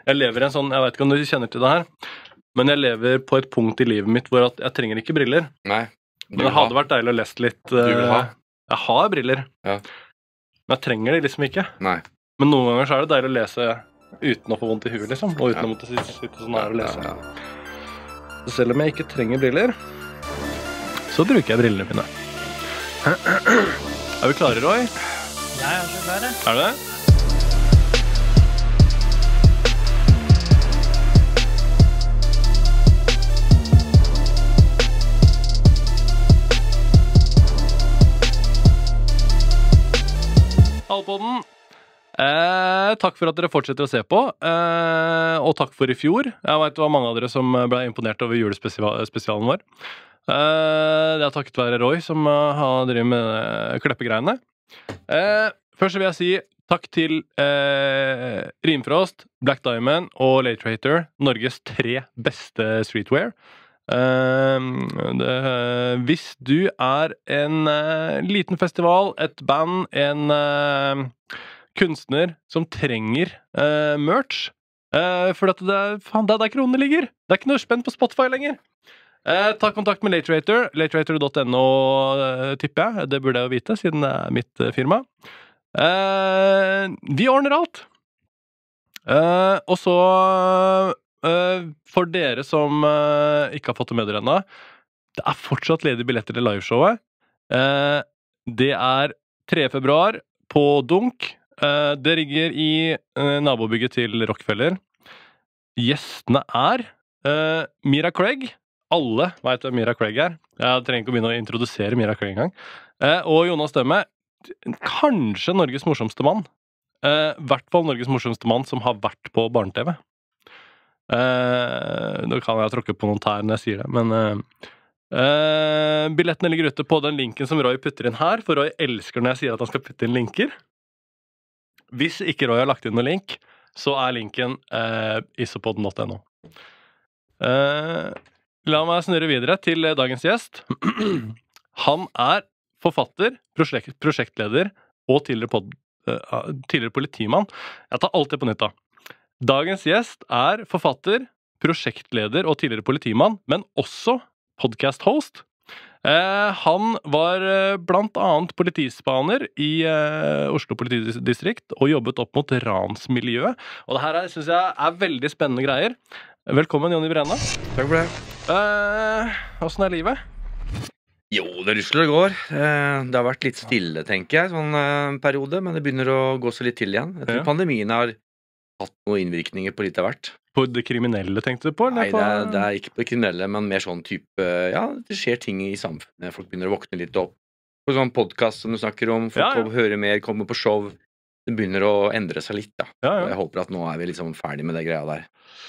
Jeg lever en sånn, jeg vet ikke om du kjenner til det her, men jeg lever på et punkt i livet mitt hvor at jeg trenger ikke briller. Nei. Men det hadde vært deilig å lese litt. Du vil ha? Jeg har briller, Ja. men jeg trenger de liksom ikke. Nei. Men noen ganger så er det deilig å lese uten å få vondt i huet, liksom. Og uten å måtte sitte sånn her og lese. Så selv om jeg ikke trenger briller, så bruker jeg brillene mine. Er vi klare, Roy? Jeg er så klar, jeg. Er det? Halvpodden. Takk for at dere fortsetter å se på, og takk for i fjor. Jeg vet det var mange av dere som ble imponert over julespesialen vår. Det er takket være Roy som har drevet med kleppegreiene. Først vil jeg si takk til Rimfrost, Black Diamond og Late Trader, Norges 3 beste streetwear. Hvis du er en liten festival, et band, en kunstner som trenger merch, for at det er der kronene ligger. Det er ikke noe spent på Spotify lenger. Ta kontakt med LateRater, lateRater.no tipper jeg. Det burde jeg jo vite, siden det er mitt firma. Vi ordner alt. Og så for dere som ikke har fått det med dere ennå, det er fortsatt ledige billetter til liveshowet. Det er 3. februar på Dunk. Det ligger i nabobygget til Rockefeller. Gjestene er Mira Craig. Alle vet hvem Mira Craig er. Jeg trenger ikke å begynne å introdusere Mira Craig engang. Og Jonas Stømme, kanskje Norges morsomste mann. Hvert fall Norges morsomste mann som har vært på barne-TV. Nå kan jeg tråkke på noen tær når jeg sier det, men billettene ligger ute på den linken som Roy putter inn her, for Roy elsker når jeg sier at han skal putte inn linker. Hvis ikke Roy har lagt inn noen link, så er linken isopodden.no. La meg snurre videre til dagens gjest. Han er forfatter, prosjektleder og tidligere politimann. Jeg tar alt det på nytt da. Dagens gjest er forfatter, prosjektleder og tidligere politimann, men også podcast-host. Han var blant annet politispaner i Oslo politidistrikt og jobbet opp mot ransmiljøet. Og det her synes jeg er veldig spennende greier. Velkommen, Jonny Brenna. Takk for det. Hvordan er livet? Jo, det rusler og går. Det har vært litt stille, tenker jeg, sånn periode, men det begynner å gå så litt til igjen. Jeg tror pandemien har hatt noen innvirkninger på litt av hvert. På det kriminelle, tenkte du på? Nei, det er ikke på det kriminelle, men mer sånn type, ja, det skjer ting i samfunnet. Folk begynner å våkne litt opp. På sånn podcast som du snakker om, folk hører mer, kommer på show. Det begynner å endre seg litt, da. Og jeg håper at nå er vi liksom ferdig med det greia der.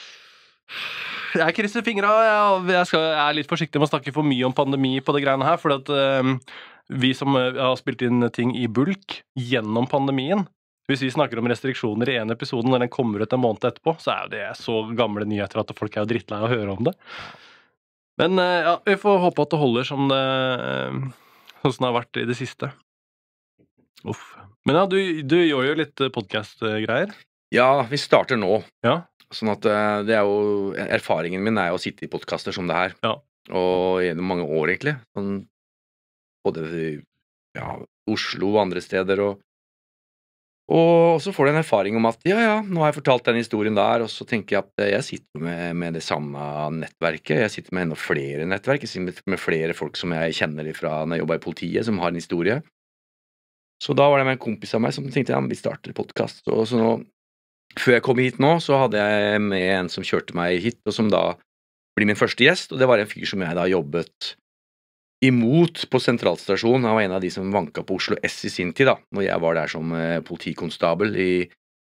Jeg krysser fingra. Jeg er litt forsiktig med å snakke for mye om pandemi på det greiene her, for at vi som har spilt inn ting i bulk gjennom pandemien, hvis vi snakker om restriksjoner i en episode når den kommer ut en måned etterpå, så er jo det så gamle nyheter at folk er jo drittlei å høre om det. Men ja, vi får håpe at det holder som det har vært i det siste. Uff. Men ja, du gjør jo litt podcast-greier. Ja, vi starter nå. Ja. Sånn at det er jo, erfaringen min er jo å sitte i podcaster som det her. Ja. Og gjennom mange år egentlig. Sånn, både Oslo og andre steder og så får du en erfaring om at ja, nå har jeg fortalt den historien der, og så tenker jeg at jeg sitter med det samme nettverket, jeg sitter med enda flere nettverk, jeg sitter med flere folk som jeg kjenner fra når jeg jobber i politiet, som har en historie. Så da var det med en kompis av meg som tenkte, ja, vi starter podcast. Og så nå, før jeg kom hit nå, så hadde jeg med en som kjørte meg hit, og som da blir min første gjest, og det var en fyr som jeg da jobbet imot på sentralstasjonen. Han var en av de som vanket på Oslo S i sin tid da, når jeg var der som politikonstabel i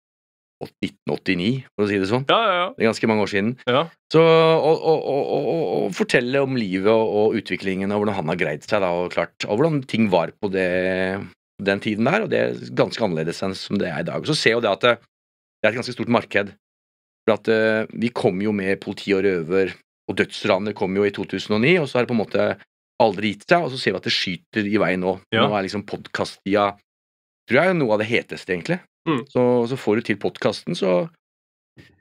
1989, for å si det sånn. Ja. Det er ganske mange år siden. Ja. Så å fortelle om livet og utviklingen, og hvordan han har greid seg da, og klart, og hvordan ting var på den tiden der, og det er ganske annerledes enn som det er i dag. Så ser jo det at det er et ganske stort marked, for at vi kom jo med politi og røver, og dødsranet kom jo i 2009, og så har det på en måte aldri gitt seg, og så ser vi at det skyter i vei nå. Ja. Nå er liksom podcast-tida, tror jeg, noe av det heteste egentlig. Så får du til podcasten, så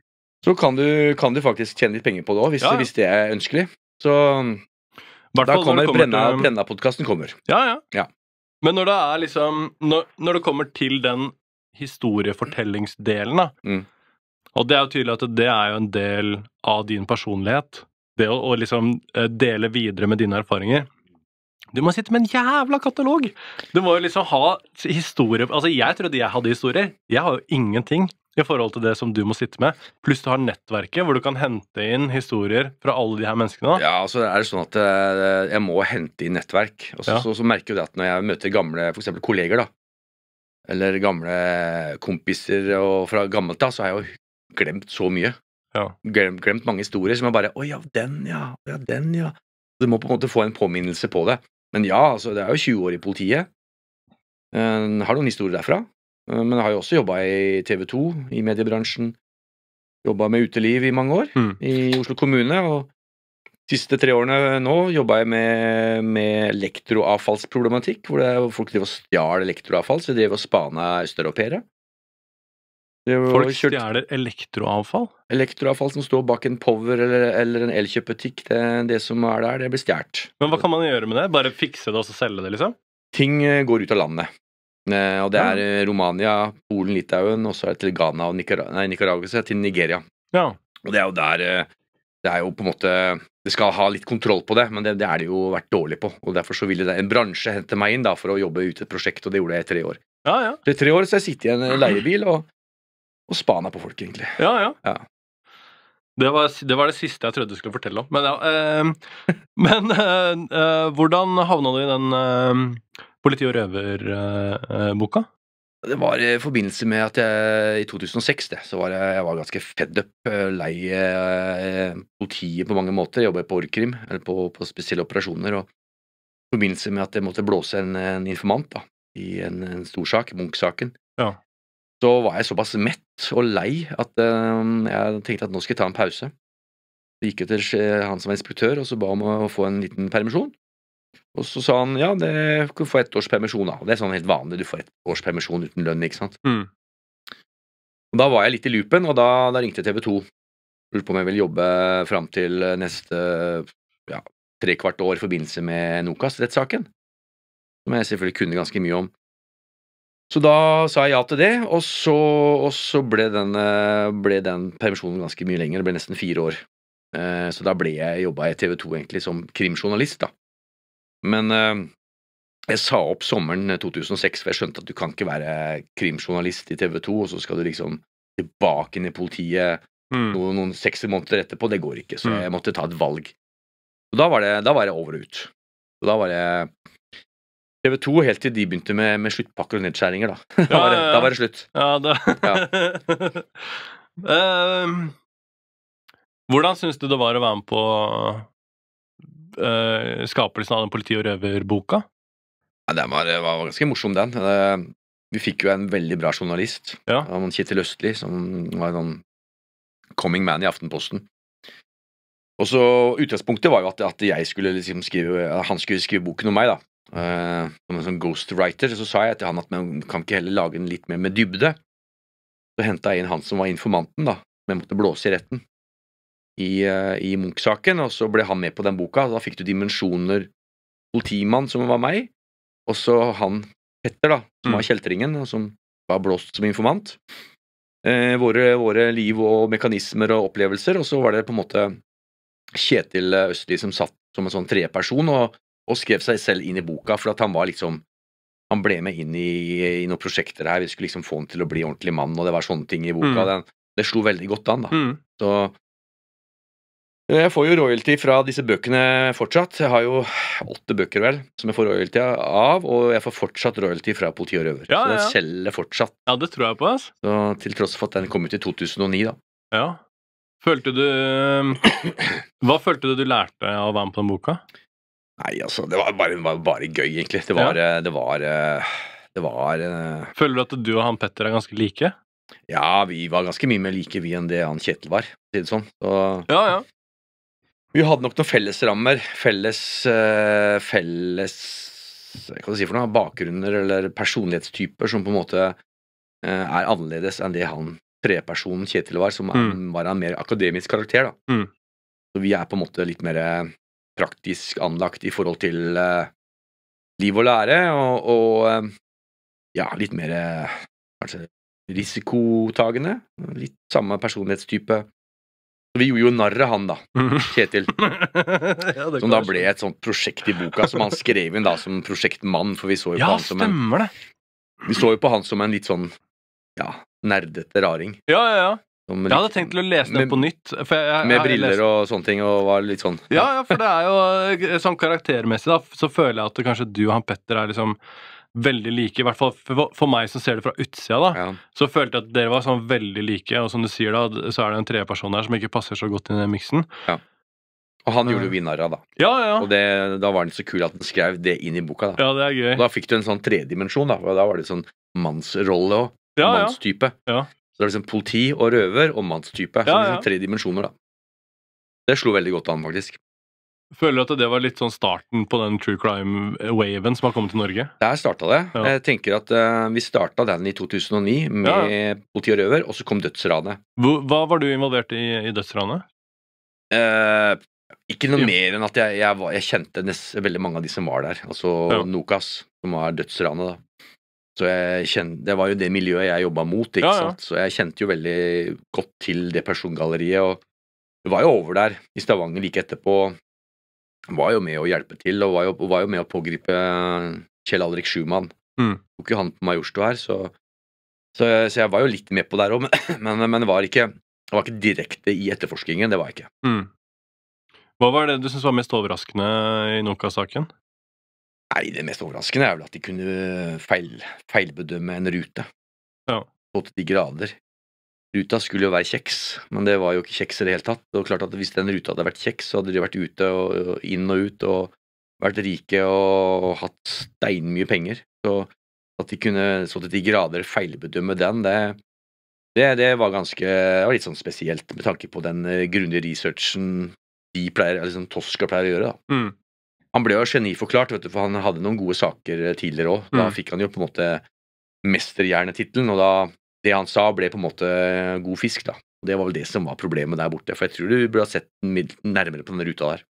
så kan du faktisk tjene litt penger på det også, Ja. hvis det er ønskelig. Så Hvert da fall når det kommer til- Brenna-podcasten kommer. Ja. Ja. Men når det er liksom når det kommer til den historiefortellingsdelen, da, Mm. og det er jo tydelig at det er jo en del av din personlighet, det å liksom dele videre med dine erfaringer. Du må sitte med en jævla katalog! Du må jo liksom ha historie. Altså, jeg trodde jeg hadde historier. Jeg har jo ingenting i forhold til det som du må sitte med. Pluss du har nettverket, hvor du kan hente inn historier fra alle de her menneskene. Da. Ja, så er det sånn at jeg må hente inn nettverk. Og Ja. så merker jeg det at når jeg møter gamle, for eksempel kolleger, da, eller gamle kompiser og fra gammelt da, så har jeg jo glemt så mye. Ja. Glemt mange historier som jeg bare, å ja, den ja, ja, den ja. Du må på en måte få en påminnelse på det. Men ja, altså, det er jo 20 år i politiet. Har noen historier derfra. Men jeg har jo også jobbet i TV 2, i mediebransjen. Jobbet med uteliv i mange år, Mm. i Oslo kommune, og de siste 3 årene nå jobbet jeg med elektroavfallsproblematikk, hvor folk drev og stjal elektroavfall, så jeg drev og spana østeuropeere. Folk stjeler elektroavfall. Elektroavfall som står bak en Power eller en Elkjøp-butikk, det som er der, det blir stjert. Men hva kan man gjøre med det? Bare fikse det og så selge det, liksom? Ting går ut av landet. Og det er Romania, Polen, Litauen, og så er det til Ghana og Nicaragua, til Nigeria. Ja. Og det er jo der det er jo på en måte det skal ha litt kontroll på det, men det er det jo vært dårlig på. Og derfor så ville en bransje hente meg inn da for å jobbe ut et prosjekt, og det gjorde jeg i 3 år. Ja. Så i 3 år så jeg sitter i en leiebil og spana på folk, egentlig. Ja. Ja. Det var det siste jeg trodde du skulle fortelle om. Men ja, hvordan havna du i den politi- og røverboka? Det var i forbindelse med at jeg i 2006 så var jeg var ganske fed up, lei politiet på mange måter. Jeg jobbet på Orkrim, eller på spesielle operasjoner, og i forbindelse med at jeg måtte blåse en informant da, i en stor sak, Munch-saken. Ja. Så var jeg såpass mett og lei at jeg tenkte at nå skal jeg ta en pause. Jeg gikk etter han som var inspektør, og så ba om å få en liten permisjon. Og så sa han, ja, det kan du få 1 års permisjon da. Det er sånn helt vanlig, du får 1 års permisjon uten lønn, ikke sant? Mm. Og da var jeg litt i loopen, og da ringte TV 2. Lurte på om jeg ville jobbe frem til neste 3/4 år i forbindelse med Nokas-rettssaken, som jeg selvfølgelig kunne ganske mye om. Så da sa jeg ja til det, og så ble den permisjonen ganske mye lenger. Det ble nesten 4 år. Så da jobbet jeg i TV 2 egentlig som krimjournalist da. Men jeg sa opp sommeren 2006, for jeg skjønte at du kan ikke være krimjournalist i TV 2, og så skal du liksom tilbake inn i politiet noen 6 måneder etterpå. Det går ikke, så jeg måtte ta et valg. Og da var jeg over og ut. Og da var jeg TV 2 helt til de begynte med sluttpakker og nedskjæringer da. Da var det slutt. Ja. Hvordan synes du det var å være med på skapelsen av den politi- og røverboka? Ja, det var ganske morsom den. Vi fikk jo en veldig bra journalist, Kjetil Østli, som var en sånn coming man i Aftenposten. Og så utgangspunktet var jo at jeg skulle liksom han skulle skrive boken om meg da. Som en sånn ghostwriter, så sa jeg til han at man kan ikke heller lage den litt mer med dybde. Så hentet jeg inn han som var informanten da, som jeg måtte blåse i retten i Munch-saken, og så ble han med på den boka. Da fikk du dimensjoner, politimann som var meg, og så han Petter da, som var kjeltringen, og som var blåst som informant. Våre liv og mekanismer og opplevelser, og så var det på en måte Kjetil Østli som satt som en sånn tredjeperson og skrev seg selv inn i boka, for at han var liksom, han ble med inn i noen prosjekter her, vi skulle liksom få han til å bli ordentlig mann, og det var sånne ting i boka, det slo veldig godt an da. Så jeg får jo royalty fra disse bøkene fortsatt. Jeg har jo 8 bøker vel, som jeg får royalty av, og jeg får fortsatt royalty fra politi og røver. Så jeg selger fortsatt. Ja, det tror jeg på, ass. Så til tross for at den kom ut i 2009 da. Ja. Hva følte du lærte av å være med på den boka? Nei, altså, det var bare gøy, egentlig. Det var Føler du at du og han Petter er ganske like? Ja, vi var ganske mye mer like vi enn det han Kjetil var, sier det sånn. Så ja. Vi hadde nok noen fellesrammer, felles hva kan du si for noe, bakgrunner eller personlighetstyper som på en måte er annerledes enn det han trepersonen Kjetil var, som var en mer akademisk karakter, da. Så vi på en måte litt mer praktisk anlagt i forhold til liv og lære, og ja, litt mer kanskje risikotagende, litt samme personlighetstype. Så vi gjorde jo narr av han da, Kjetil, Ja, det som kan da jeg ble et sånt prosjekt i boka, som han skrev inn da som prosjektmann, for vi så jo på Ja, han som en, stemmer det. vi så jo på han som en litt sånn, ja, nerdete raring. Ja, ja, ja. Som Jeg hadde tenkt til å lese den med- på nytt. For med briller og sånne ting, og var litt sånn. Ja, ja, for det jo sånn karaktermessig, da, så føler jeg at kanskje du og han Petter liksom veldig like, i hvert fall for meg som ser det fra utsida, da. Ja. Så følte jeg at dere var sånn veldig like, og som du sier da, så det en tredje person der som ikke passer så godt inn i den miksen. Og han gjorde jo vi narr av, da. Ja, ja. Og da var han så kul at han skrev det inn i boka, da. Ja, det gøy. Og da fikk du en sånn tredimensjon, da. Og da var det sånn mannsrolle og Ja, ja. mannstype. Ja. Så det er liksom politi og røver og mannstype. Så Ja, liksom ja. 3 dimensjoner, da. Det slo veldig godt an, faktisk. Føler du at det var litt sånn starten på den true crime-waven som har kommet til Norge? Der starta det. Ja. Jeg tenker at vi starta den i 2009 med politi og røver, og så kom dødsranet. Hva var du involvert i dødsranet? Ikke noe Ja. mer enn at jeg kjente veldig mange av de som var der. Altså Ja. Nokas, som var dødsranet, da. Så det var jo det miljøet jeg jobba mot, ikke Ja, ja. sant? Så jeg kjente jo veldig godt til det persongalleriet, og jeg var jo over der i Stavanger like etterpå. Var jo med å hjelpe til, og var jo med å pågripe Kjell Alrik Schumann. Tok jo han på Majorstua her, så jeg var jo litt med på der òg, men var ikke direkte i etterforskningen, det var jeg ikke. Hva var det du syntes var mest overraskende i Nokas-saken? Nei, det mest overraskende vel at de kunne feilbedømme en rute. Ja. Så til de grader. Ruta skulle jo være kjeks, men det var jo ikke kjeks i det hele tatt. Det var klart at hvis den ruta hadde vært kjeks, så hadde de vært ute og inn og ut og vært rike og hatt steinmye penger. Så at de kunne så til de grader feilbedømme den, det var litt sånn spesielt med tanke på den grundige researchen Tosca pleier å gjøre, da. Han ble jo geniforklart, vet du, for han hadde noen gode saker tidligere også. Da fikk han jo på en måte mesterhjernetittelen, og det han sa ble på en måte god fisk, da. Og det var vel det som var problemet der borte, for jeg tror du burde ha sett nærmere på denne ruta der.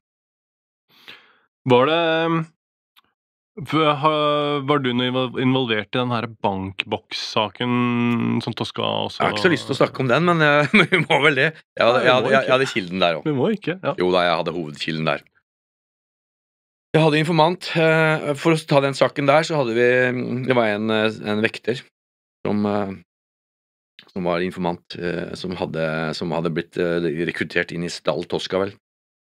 Var du noe involvert i den her bankboks-saken som Tosca også... Jeg har ikke så lyst til å snakke om den, men vi må vel det. Jeg hadde kilden der også. Vi må ikke, ja. Jo da, jeg hadde hovedkilden der. Jeg hadde informant. For å ta den saken der, så hadde vi... Det var en vekter som var informant, som hadde blitt rekruttert inn i Stall Tosca, vel.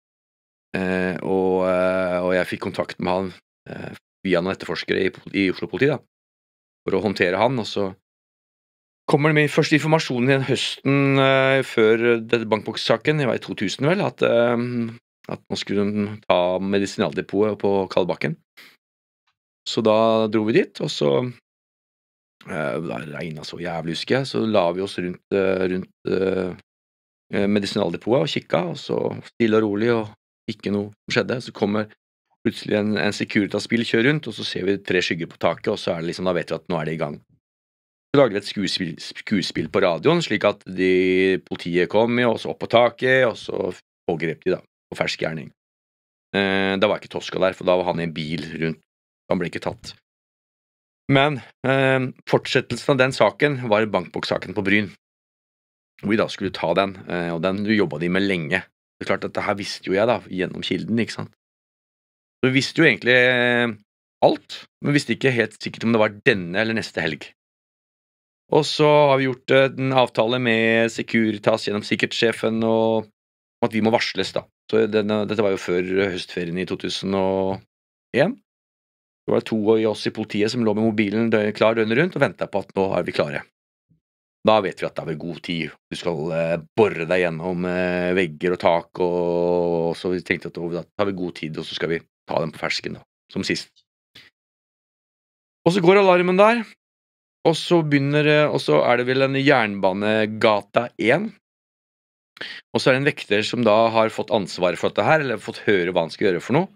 Og jeg fikk kontakt med han via noen etterforskere i Oslo-politiet, da, for å håndtere han, og så kommer det med første informasjon i den høsten før denne bankboks-saken, det var i 2000 vel, at nå skulle de ta medisinaldepotet på Kalbakken. Så da dro vi dit, og så det regnet så jævlig, husker jeg, så la vi oss rundt medisinaldepotet og kikka, og så stille og rolig, og ikke noe skjedde. Så kommer plutselig en Securitas-bil kjører rundt, og så ser vi 3 skygger på taket, og så det liksom, da vet vi at nå det i gang. Så lager vi et skuespill på radioen, slik at politiet kom og så opp på taket, og så pågrep de da, på fersk gjerning. Da var ikke Tosca der, for da var han i en bil rundt, han ble ikke tatt. Men fortsettelsen av den saken var bankboks-saken på Bryn, hvor vi da skulle ta den, og den jobbet de med lenge. Det klart at det her visste jo jeg da, gjennom kilden, ikke sant? Så vi visste jo egentlig alt, men visste ikke helt sikkert om det var denne eller neste helg. Og så har vi gjort en avtale med Securitas gjennom sikkerhetssjefen om at vi må varsles da. Så dette var jo før høstferien i 2001. Det var 2 av oss i politiet som lå med mobilen klar døgnet rundt og ventet på at nå vi klare. Da vet vi at det er god tid. Du skal borre deg gjennom vegger og tak, og så vi tenkte at da har vi god tid, og så skal vi ta den på fersken da, som sist. Og så går alarmen der, og så det vel en Jernbanegata 1, og så det en vekter som da har fått ansvar for dette her, eller fått høre hva han skal gjøre for noe,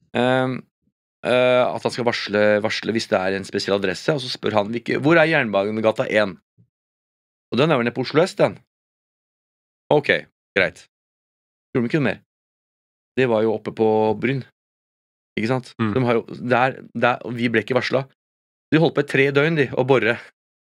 at han skal varsle hvis det en spesiell adresse, og så spør han, hvor Jernbanegata 1? Og den er vel nede på Oslo S, den. Ok, greit. Tror de ikke noe mer. Det var jo oppe på Bryn. Ikke sant? De har jo, og vi ble ikke varslet. De holdt på i 3 døgn, de, å borre.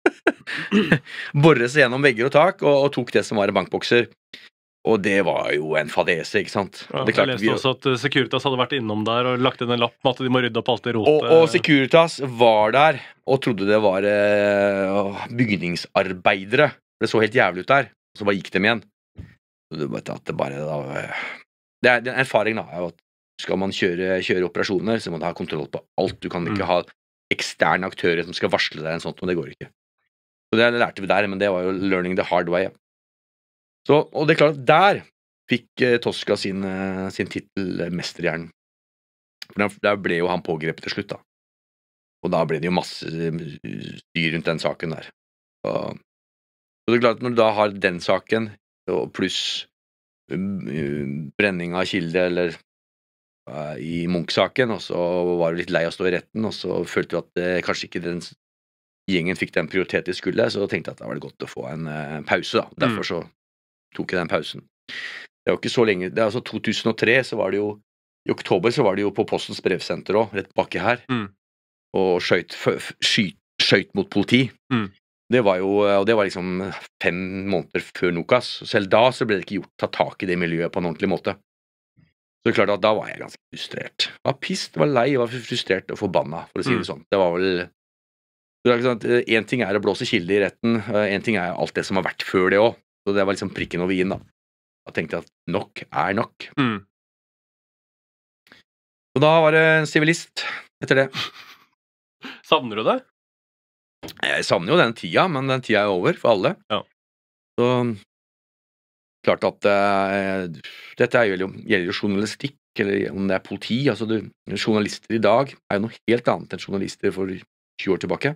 Borre seg gjennom vegger og tak, og tok det som var en bankbokser. Og det var jo en fadese, ikke sant? Ja, det er klart, jeg leste også at Securitas hadde vært innom der og lagt inn en lapp med at de må rydde opp alt det rotet. Og Securitas var der og trodde det var bygningsarbeidere. Det så helt jævlig ut der. Så bare gikk dem igjen. Du vet at det er en erfaring da, at skal man kjøre operasjoner, så må du ha kontroll på alt. Du kan ikke ha eksterne aktører som skal varsle deg en sånt, og det går ikke. Så det lærte vi der, men det var jo learning the hard way. Så, og det er klart, der fikk Tosca sin titel mesterhjern. For der ble jo han pågrepet til slutt da. Og da ble det jo masse styr rundt den saken der. Og det er klart, når du da har den saken, pluss brenning av kilde, eller i Munch-saken, og så var du litt lei av å stå i retten, og så følte du at kanskje ikke den gjengen fikk den prioritet de skulle, så tenkte jeg at det var godt å få en pause da. Derfor så tok jeg den pausen. Det var ikke så lenge, det er altså 2003, så var det jo, i oktober så var det jo på Postens brevsenter også, rett bakke her, og skjøt mot politi. Det var jo, og det var liksom 5 måneder før Nokas. Selv da så ble det ikke tatt tak i det miljøet på en ordentlig måte. Så det er klart at da var jeg ganske frustrert. Jeg var pissed, var lei, jeg var frustrert og forbanna, for å si det sånn. Det var vel, det er ikke sant, en ting er å blåse kilde i retten, en ting er alt det som har vært før det også. Så det var liksom prikken over i-en da. Da tenkte jeg at nok er nok. Og da var det en sivilist etter det. Savner du det? Jeg savner jo den tida, men den tida er over for alle. Ja. Så klart at dette gjelder jo journalistikk, eller om det er politi. Altså journalister i dag er jo noe helt annet enn journalister for 20 år tilbake.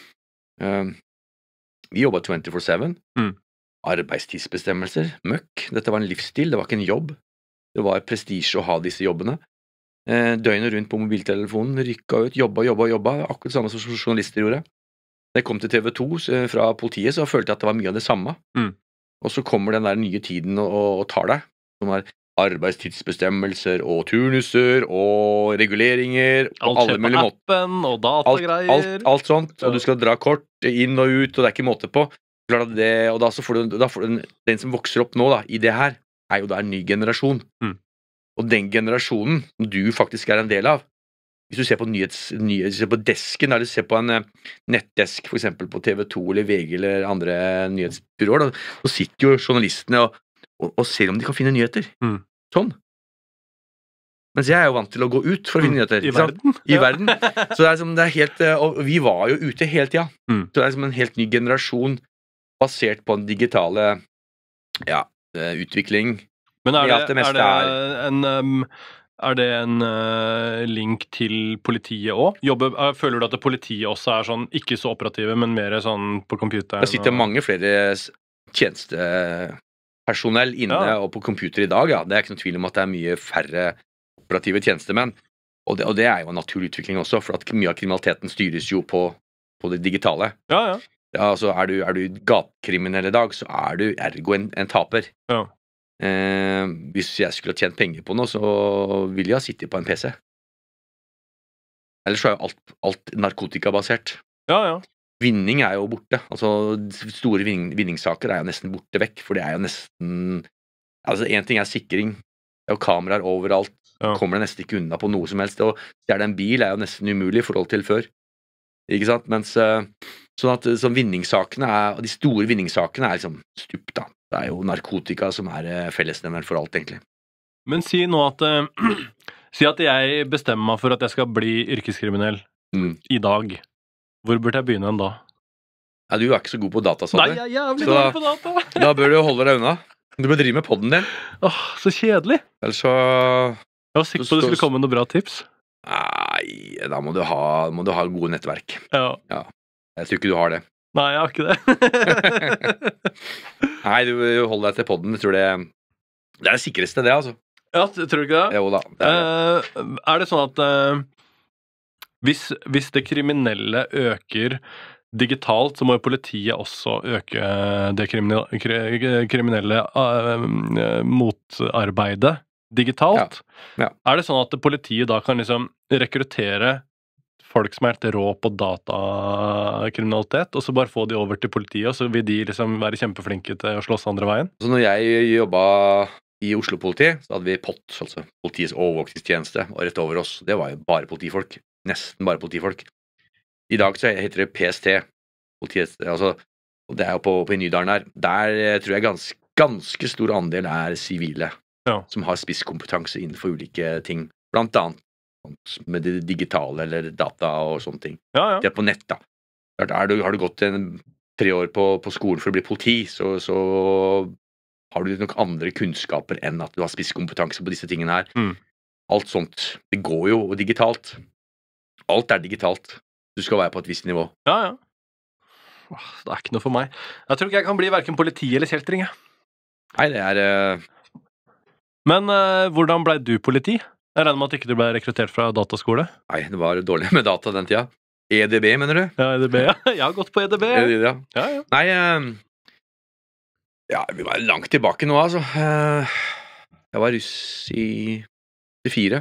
Vi jobbet 24/7. Arbeidstidsbestemmelser, møkk. Dette var en livsstil, det var ikke en jobb. Det var prestisje å ha disse jobbene. Døgnet rundt på mobiltelefonen, rykka ut, jobba, akkurat samme som journalister gjorde. Da jeg kom til TV 2 fra politiet, så følte jeg at det var mye av det samme. Og så kommer den der nye tiden og tar deg, som er arbeidstidsbestemmelser og turnuser og reguleringer og alt alle skjer på mulige måter. appen og datagreier. Alt sånt, og du skal dra kort inn og ut, og det er ikke måte på. Klart at og da får du den som vokser opp nå da, i det her, er jo da en ny generasjon. Og den generasjonen som du faktisk er en del av, hvis du ser på ser på desken, eller du ser på en nettdesk, for eksempel på TV 2 eller VG eller andre nyhetsbyråer, så sitter jo journalistene og ser om de kan finne nyheter. Sånn. Mens jeg er jo vant til å gå ut for å finne nyheter. I verden? I verden. Så det er helt, og vi var jo ute hele tida. Så det er som en helt ny generasjon basert på en digitale utvikling. Men er det en link til politiet også? Føler du at politiet også er sånn, ikke så operative, men mer sånn på computeren? Det sitter mange flere tjenestepersonell inne og på computer i dag, ja. Det er ikke noen tvil om at det er mye færre operative tjenestemenn. Og det er jo en naturlig utvikling også, for at mye av kriminaliteten styres jo på det digitale. Ja, altså er du gatekriminell i dag, så er du ergo en taper. Hvis jeg skulle ha tjent penger på noe, så ville jeg ha sittet på en PC. Ellers så er jo alt narkotikabasert. Vinning er jo borte. Altså store vinningssaker er jo nesten borte vekk, for det er jo nesten, altså en ting er sikring, det er jo kameraer overalt, kommer det nesten ikke unna på noe som helst, og det er en bil er jo nesten umulig i forhold til før. Ikke sant? Mens sånn at vinningssakene de store vinningssakene er liksom stupt da. Det er jo narkotika som er fellesnevner for alt, egentlig. Men si nå at si at jeg bestemmer meg for at jeg skal bli yrkeskriminell i dag. Hvor burde jeg begynne da? Ja, du er ikke så god på data, sa du. Nei, jeg er jævlig dårlig på data. Da bør du holde deg unna. Du bør drive med podden din. Så kjedelig. Ellers så... Jeg var sikker på at det skulle komme noen bra tips. Nei, da må du ha gode nettverk. Ja. Jeg tror ikke du har det. Nei, jeg har ikke det. Nei, du holder deg til podden. Jeg tror det er det sikreste, det, altså. Ja, tror du ikke det? Jo da. Er det sånn at hvis det kriminelle øker digitalt så må jo politiet også øke det kriminelle motarbeidet digitalt. Ja. Er det sånn at politiet da kan liksom rekruttere folk som er helt rå på datakriminalitet, og så bare få de over til politiet, og så vil de liksom være kjempeflinke til å slåss andre veien? Så når jeg jobbet i Oslo-politiet, så hadde vi POT, altså politiets overvåkningstjeneste, og rett over oss, det var jo bare politifolk. Nesten bare politifolk. I dag så heter det PST. Politiet, altså, og det er jo på i Nydalen her. Der tror jeg ganske stor andel er sivile, som har spisskompetanse innenfor ulike ting. Blant annet med det digitale eller data og sånne ting. Ja. Det er på nett, da. Har du gått 3 år på skolen for å bli politi, så har du nok andre kunnskaper enn at du har spisskompetanse på disse tingene her. Alt sånt, det går jo digitalt. Alt er digitalt. Du skal være på et visst nivå. Ja. Det er ikke noe for meg. Jeg tror ikke jeg kan bli hverken politi eller kjeltring. Nei, det er... Men hvordan ble du politi? Jeg regner med at ikke du ble rekruttert fra dataskole? Nei, det var dårlig med data den tida. EDB, mener du? Ja, EDB, ja. Jeg har gått på EDB. Ja. Ja. Nei, vi var langt tilbake nå, altså. Jeg var russ i 4.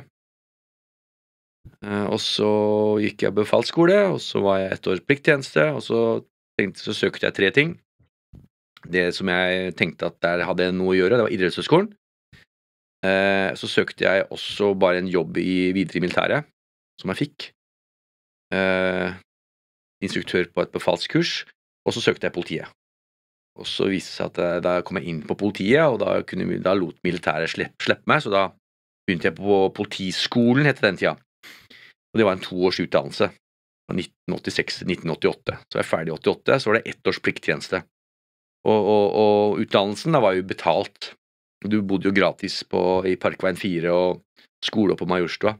Og så gikk jeg befalsskole, og så var jeg 1 år plikttjeneste, og så søkte jeg 3 ting. Det som jeg tenkte at der hadde noe å gjøre, det var idrettshøyskolen. Så søkte jeg også bare en jobb videre i militæret, som jeg fikk. Instruktør på et befalskurs, og så søkte jeg politiet. Og så viste det seg at da kom jeg inn på politiet, og da lot militæret slippe meg, så da begynte jeg på politiskolen, het det den tida. Og det var en 2 års utdannelse, fra 1986 til 1988. Så jeg ferdig i 88, så var det 1 års plikttjeneste. Og utdannelsen da var jo betalt. Du bodde jo gratis i Parkveien 4 og skole på Majorstua.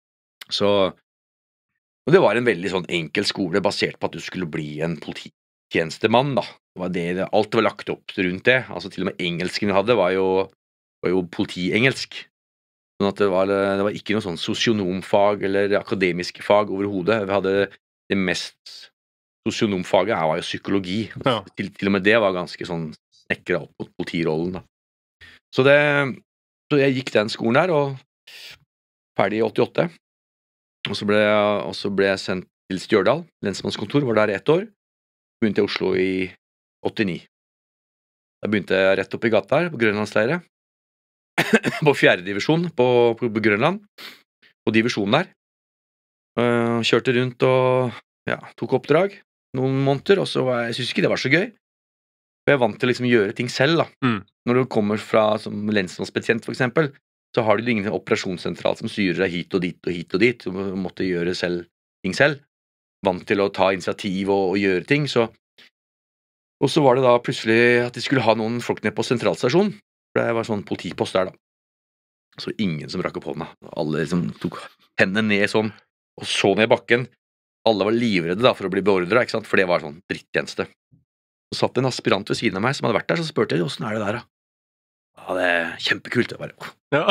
Og det var en veldig sånn enkel skole basert på at du skulle bli en polititjenestemann da. Alt var lagt opp rundt det. Altså til og med engelsken vi hadde var jo politiengelsk. Sånn at det var ikke noe sånn sosionomfag eller akademiske fag overhodet. Vi hadde det mest sosionomfaget var jo psykologi. Ja. Til og med det var ganske sånn snekret opp mot politirollen da. Så jeg gikk den skolen der, og ferdig i 88. Og så ble jeg sendt til Stjørdal, lensmannskontor, var der 1 år. Begynte i Oslo i 89. Da begynte jeg rett opp i gata her, på Grønlandsleire. På 4. divisjon på Grønland. På divisjonen der. Kjørte rundt og tok oppdrag noen måneder, og så jeg synes ikke det var så gøy. For jeg er vant til å liksom gjøre ting selv da. Når du kommer fra som lensmannsbetjent for eksempel, så har du ingen operasjonssentral som styrer deg hit og dit og hit og dit. Du måtte gjøre ting selv. Vant til å ta initiativ og gjøre ting, og så var det da plutselig at de skulle ha noen folk ned på sentralstasjonen. For det var sånn politipost der da. Så ingen som rakk opp hånda. Alle liksom tok hendene ned sånn, og så ned i bakken. Alle var livredde da for å bli beordret, ikke sant? For det var sånn drittjeneste. Så satt en aspirant ved siden av meg som hadde vært der, så spurte jeg, hvordan er det der da? Ja, det er kjempekult. Jeg bare,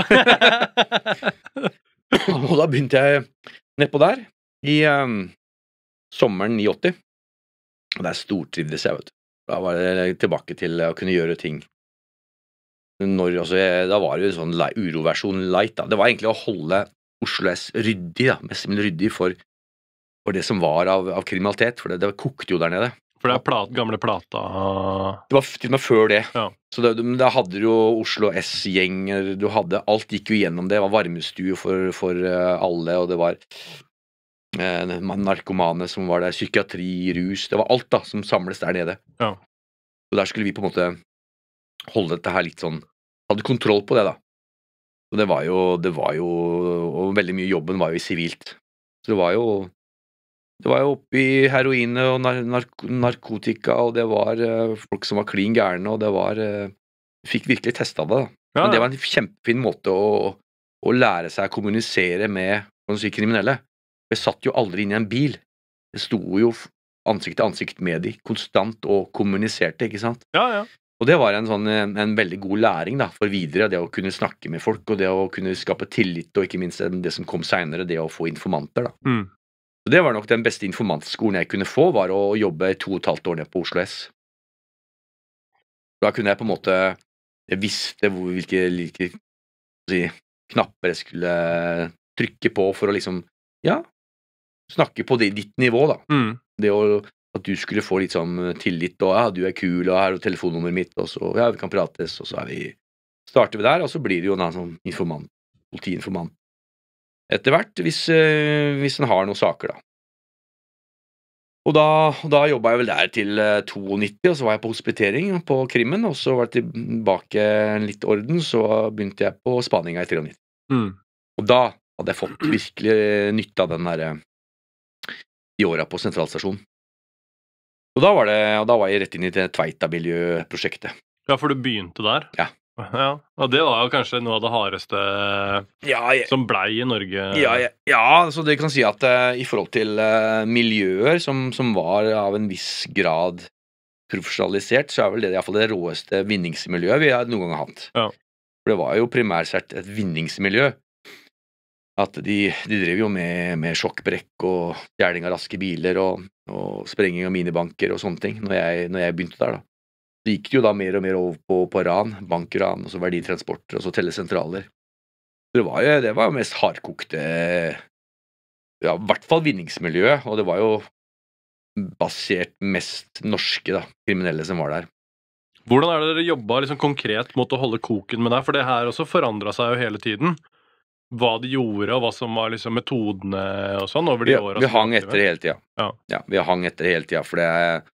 Og da begynte jeg nedpå der i sommeren 89. Og der stortrivdes jeg, vet du. Da var det tilbake til å kunne gjøre ting. Da var det jo en sånn uroversjon light da. Det var egentlig å holde Oslo S ryddig da, mest mulig ryddig for det som var av kriminalitet, for det kokte jo der nede. For det er gamle plata... Det var til og med før det. Ja. Så da hadde du jo Oslo S-gjenger, alt gikk jo gjennom det. Det var varmestue for alle, og det var narkomane som var der, psykiatri, rus, det var alt da, som samles der nede. Ja. Og der skulle vi på en måte holde dette her litt sånn, hadde kontroll på det da. Og det var jo, og veldig mye jobben var jo i sivilt. Så det var jo oppi heroin og narkotika, og det var folk som var klin gærne, og det var, fikk virkelig testet det da. Ja. Men det var en kjempefin måte å lære seg å kommunisere med, kan du si, kriminelle. Jeg satt jo aldri inn i en bil. Jeg sto jo ansikt til ansikt med de, konstant og kommuniserte, ikke sant? Ja. Og det var en veldig god læring da, for videre, det å kunne snakke med folk, og det å kunne skape tillit, og ikke minst det som kom senere, det å få informanter da. Så det var nok den beste informantskolen jeg kunne få, var å jobbe 2,5 år ned på Oslo S. Da kunne jeg på en måte, jeg visste hvilke knapper jeg skulle trykke på for å liksom, ja, snakke på ditt nivå da. Det at du skulle få litt sånn tillit, og ja, du er kul, og her er telefonnummeret mitt, og så, ja, vi kan prates, og så starter vi der, og så blir det jo en sånn politiinformant. Etter hvert, hvis en har noen saker da. Og da jobbet jeg vel der til 92, og så var jeg på hospitering på Krimmen, og så var jeg tilbake litt orden, så begynte jeg på spaninga i 93. Og da hadde jeg fått virkelig nytte av den der i åra på sentralstasjonen. Og da var jeg rett inn i det Tveita-miljøprosjektet. Ja, for du begynte der? Ja. Ja, og det var jo kanskje noe av det hardeste som blei i Norge. Ja, så det kan si at i forhold til miljøer som var av en viss grad profesjonalisert, så vel det i hvert fall det råeste vinningsmiljøet vi har noen gang hatt. Ja. For det var jo primært sett et vinningsmiljø. At de drev jo med sjokkbrekk og stjeling av raske biler og sprenging av minibanker og sånne ting, når jeg begynte der da. Det gikk jo da mer og mer over på ran, bankran, og så verditransporter, og så telesentraler. Det var mest hardkokte, ja, i hvert fall vinningsmiljøet, og det var jo basert mest norske da, kriminelle som var der. Hvordan er det dere jobbet liksom konkret mot å holde koken med deg? For det her også forandret seg jo hele tiden. Hva de gjorde, og hva som var liksom metodene og sånn over de årene. Vi hang etter hele tiden. Ja, vi hang etter hele tiden, for det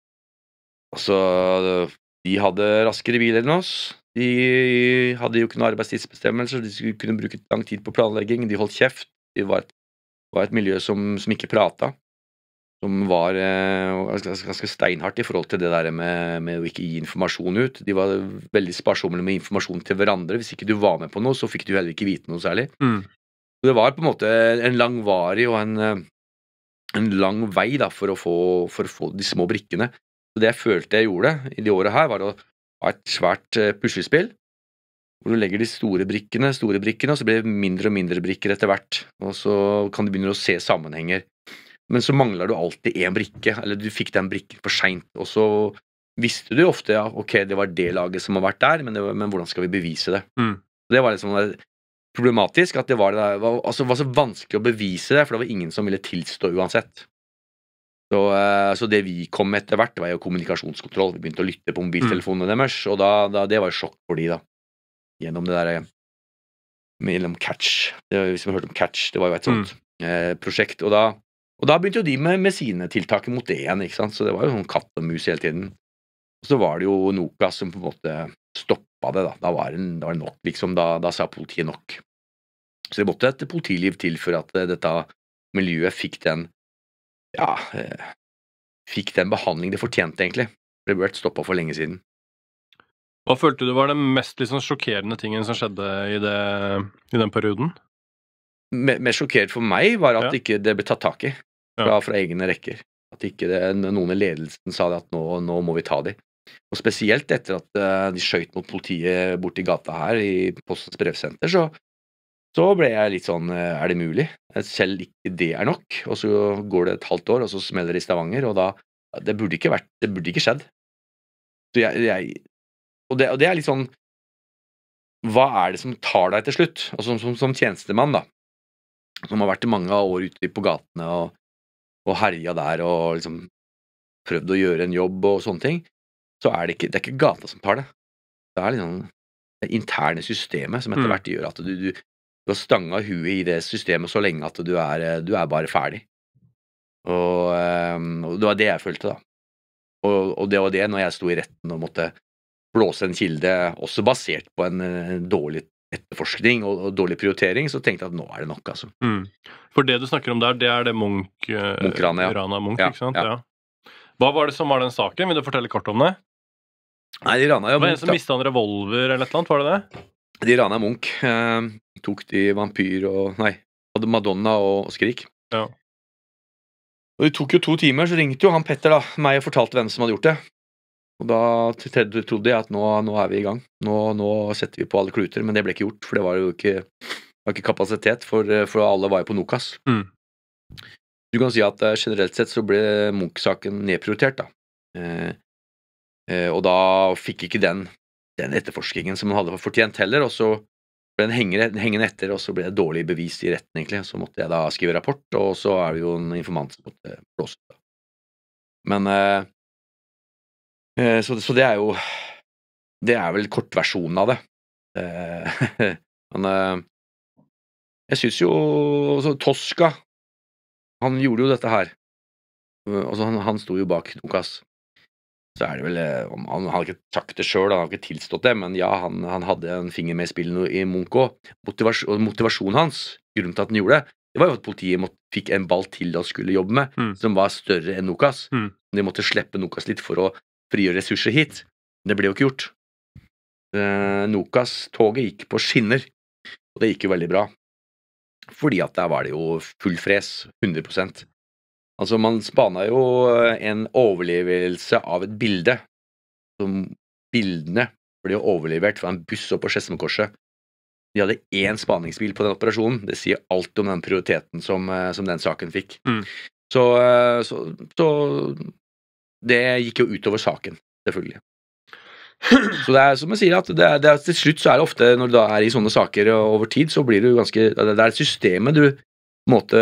altså, de hadde raskere biler enn oss. De hadde jo ikke noen arbeidstidsbestemmelser, de skulle kunne bruke lang tid på planlegging, de holdt kjeft. Det var et miljø som ikke pratet, som var ganske steinhardt i forhold til det der med å ikke gi informasjon ut. De var veldig sparsommelige med informasjon til hverandre. Hvis ikke du var med på noe, så fikk du heller ikke vite noe særlig. Så det var på en måte en langvarig og en lang vei da, for å få de små brikkene. Så det jeg følte jeg gjorde i de årene her, var å ha et svært puslespill, hvor du legger de store brikkene, og så blir det mindre og mindre brikker etter hvert, og så kan du begynne å se sammenhenger. Men så mangler du alltid en brikke, eller du fikk den brikken for sent, og så visste du ofte, ja, ok, det var det laget som har vært der, men hvordan skal vi bevise det? Det var liksom problematisk, at det var så vanskelig å bevise det, for det var ingen som ville tilstå uansett. Så det vi kom med etter hvert, var jo kommunikasjonskontroll. Vi begynte å lytte på mobiltelefonene deres, og det var jo sjokk for de da. Gjennom det der, mellom Catch. Hvis vi hørte om Catch, det var jo et sånt prosjekt, og da begynte jo de med sine tiltak mot det igjen, ikke sant? Så det var jo sånn katt og mus hele tiden. Og så var det jo Nokas som på en måte stoppet det da. Da var det nok, liksom. Da sa politiet nok. Så det måtte et politiliv til for at dette miljøet fikk den behandling det fortjente egentlig. Det ble stoppet for lenge siden. Hva følte du var den mest liksom sjokkerende tingen som skjedde i den perioden? Mest sjokkert for meg var at ikke det ble tatt tak i fra egne rekker. At ikke noen i ledelsen sa det at nå må vi ta det. Og spesielt etter at de skjøt mot politiet borte i gata her i Postens brevsenter, så ble jeg litt sånn, er det mulig? Selv ikke det er nok, og så går det et halvt år, og så smeller det i Stavanger, og det burde ikke skjedd. Så og det er litt sånn, hva er det som tar deg til slutt? Og som tjenestemann da, som har vært i mange år ute på gatene og herja der, og liksom prøvd å gjøre en jobb og sånne ting, så det er ikke gata som tar det. Det er liksom det interne systemet som etter hvert gjør at du har stanget huet i det systemet så lenge at du er bare ferdig. Og det var det jeg følte da. Og det var det når jeg sto i retten og måtte blåse en kilde, også basert på en dårlig etterforskning og dårlig prioritering, så tenkte jeg at nå er det nok, altså. For det du snakker om der, det er det Munch-ranet, Rana Munch, ikke sant? Ja. Hva var det som var den saken? Vil du fortelle kort om det? Nei, de rana jo Munch. Var det en som mistet en revolver eller et eller annet, var det det? De rana Munch, tok de Vampyr hadde Madonna og Skrik. Ja. Og det tok jo 2 timer, så ringte jo han Petter da, meg og fortalte hvem som hadde gjort det. Og da trodde jeg at nå er vi i gang. Nå setter vi på alle kluter, men det ble ikke gjort, for det var jo ikke kapasitet, for alle var jo på Nokas. Du kan si at generelt sett så ble Munch-saken nedprioritert, da. Og da fikk ikke den etterforskningen som man hadde fortjent heller, og så ble den hengende etter, og så ble det dårlig bevis i retten, egentlig. Så måtte jeg da skrive rapport, og så er det jo en informant som måtte blåse ut. Men så det er jo det er vel kortversjonen av det. Men jeg synes jo altså, Tosca, han gjorde jo dette her. Altså, han sto jo bak Nokas. Så er det vel, han har ikke sagt det selv, han har ikke tilstått det, men ja, han hadde en finger med i spillet i Munch også. Motivasjonen hans, grunnen til at han gjorde det, det var jo at politiet fikk en ball til å skulle jobbe med, som var større enn Nokas. De måtte slippe Nokas litt for å frigjøre ressurser hit. Det ble jo ikke gjort. Nokas-toget gikk på skinner, og det gikk jo veldig bra. Fordi at der var det jo full fres, 100%. Altså, man spanet jo en overlevelse av et bilde. Bildene ble jo overlevert fra en buss opp på Skedsmokorset. De hadde 1 spaningsbil på den operasjonen. Det sier alt om den prioriteten som den saken fikk. Så det gikk jo utover saken, selvfølgelig. Så det er som jeg sier, at til slutt så er det ofte, når du da er i sånne saker over tid, så blir du ganske, det er systemet du måte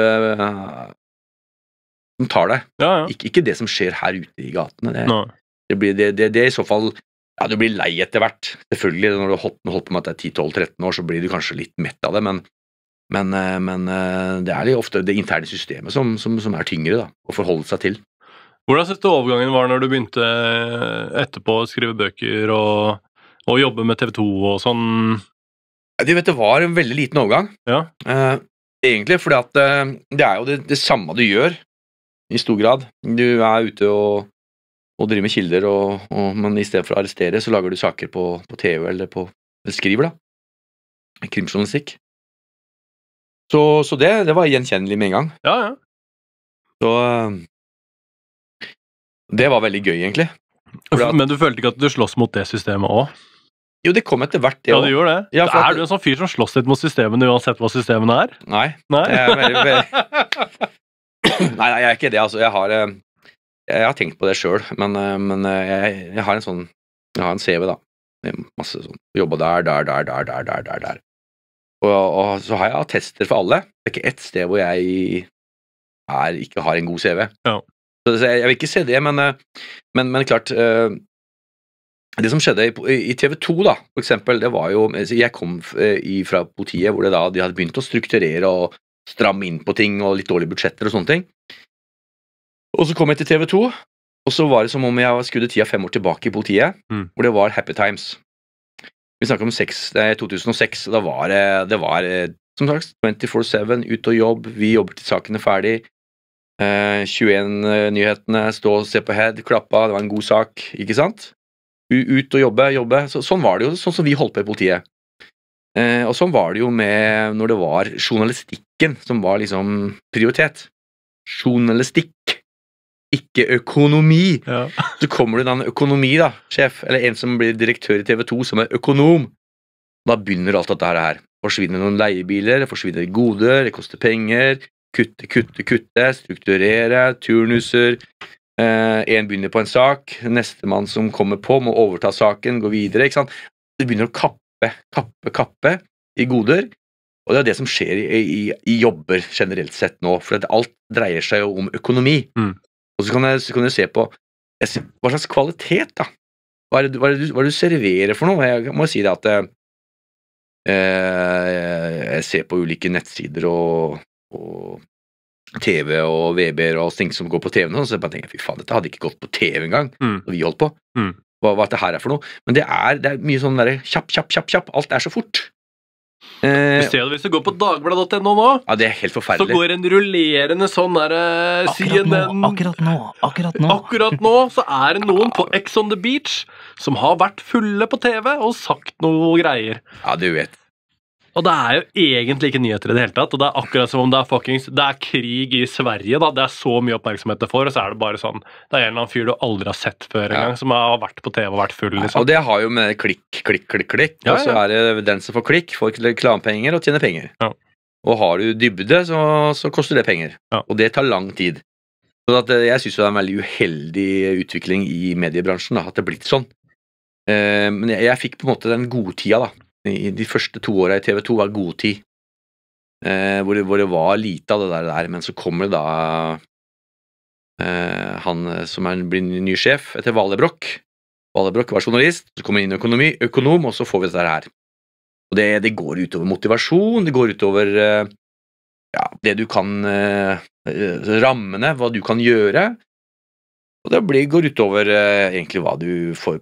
som tar deg. Ja. Ikke det som skjer her ute i gatene. Det i så fall, ja, du blir lei etter hvert. Selvfølgelig, når du har holdt på med at det er 10-12-13 år, så blir du kanskje litt mett av det, men det er litt ofte det interne systemet som er tyngre da, å forholde seg til. Hvordan synes du overgangen var når du begynte etterpå å skrive bøker og jobbe med TV 2 og sånn? Du vet, det var en veldig liten overgang. Ja. Egentlig, fordi at det er jo det samme du gjør, i stor grad. Du er ute og driver med kilder, men i stedet for å arrestere, så lager du saker på TV eller skriver da. Krimjournalistikk. Så det var gjenkjennelig med en gang. Ja. Så det var veldig gøy, egentlig. Men du følte ikke at du slåss mot det systemet også? Jo, det kom etter hvert, det også. Ja, du gjør det. Ja, er du en sånn fyr som slåss litt mot systemene uansett hva systemene er? Nei. Jeg er veldig... Nei, jeg er ikke det, altså. Jeg har tenkt på det selv, men jeg har en CV da. Masse sånn. Jobbet der. Og så har jeg attester for alle. Det er ikke ett sted hvor jeg ikke har en god CV. Ja. Så jeg vil ikke se det, men klart, det som skjedde i TV 2 da, for eksempel, det var jo, jeg kom fra politiet hvor de hadde begynt å strukturere og stramme inn på ting og litt dårlige budsjetter og sånne ting. Og så kom jeg til TV 2, og så var det som om jeg skudde tida 5 år tilbake i politiet, hvor det var happy times. Vi snakket om 2006, og det var som sagt 24/7, ut og jobb, vi jobber til saken er ferdig, 21-nyhetene, stå og se på head, klappa, det var en god sak, ikke sant? Ut og jobbe. Sånn var det jo, sånn som vi holdt på i politiet. Og sånn var det jo med når det var journalistikken som var liksom prioritet. Journalistikk, ikke økonomi. Ja. Så kommer det da en økonomi da, sjef, eller en som blir direktør i TV 2 som er økonom. Da begynner alt dette her. Forsvinner noen leiebiler, det forsvinner goder, det koster penger, kutte, strukturere, turnuser, en begynner på en sak, neste mann som kommer på må overta saken, gå videre, ikke sant? Det begynner å kappe i goder, og det er det som skjer i jobber generelt sett nå, for at alt dreier seg jo om økonomi. Og så kan du se på hva slags kvalitet da, hva er det du serverer for noe. Jeg må si det at jeg ser på ulike nettsider og TV og VB-er og ting som går på TV nå, så jeg bare tenker, fy faen, dette hadde ikke gått på TV engang, når vi holdt på. Hva dette her er for noe. Men det er mye sånn der kjapp, alt er så fort. Hvis du går på dagbladet.no nå, ja, det er helt forferdelig. Så går en rullerende sånn der Akkurat nå så er det noen på Ex on the Beach som har vært fulle på TV og sagt noe greier. Ja, du vet. Og det er jo egentlig ikke nyheter i det hele tatt, og det er akkurat som om det er krig i Sverige da, det er så mye oppmerksomhet det får, og så er det bare sånn, det er en eller annen fyr du aldri har sett før en gang, som har vært på TV og vært full, liksom. Og det har jo med klikk, og så er det den som får klikk, får reklamepenger og tjener penger. Ja. Og har du dybde, så koster det penger. Ja. Og det tar lang tid. Så at, jeg synes jo det er en veldig uheldig utvikling i mediebransjen, da, at det er blitt sånn. Men jeg fikk på en måte den gode tida, da. De første 2 årene i TV 2 var god tid. Hvor det var lite av det der, men så kommer det da han som blir ny sjef etter Valebrokk. Valebrokk var journalist, så kommer inn økonom, og så får vi dette her. Og det går utover motivasjon, det går utover det du kan, rammene, hva du kan gjøre, og det går utover egentlig hva du får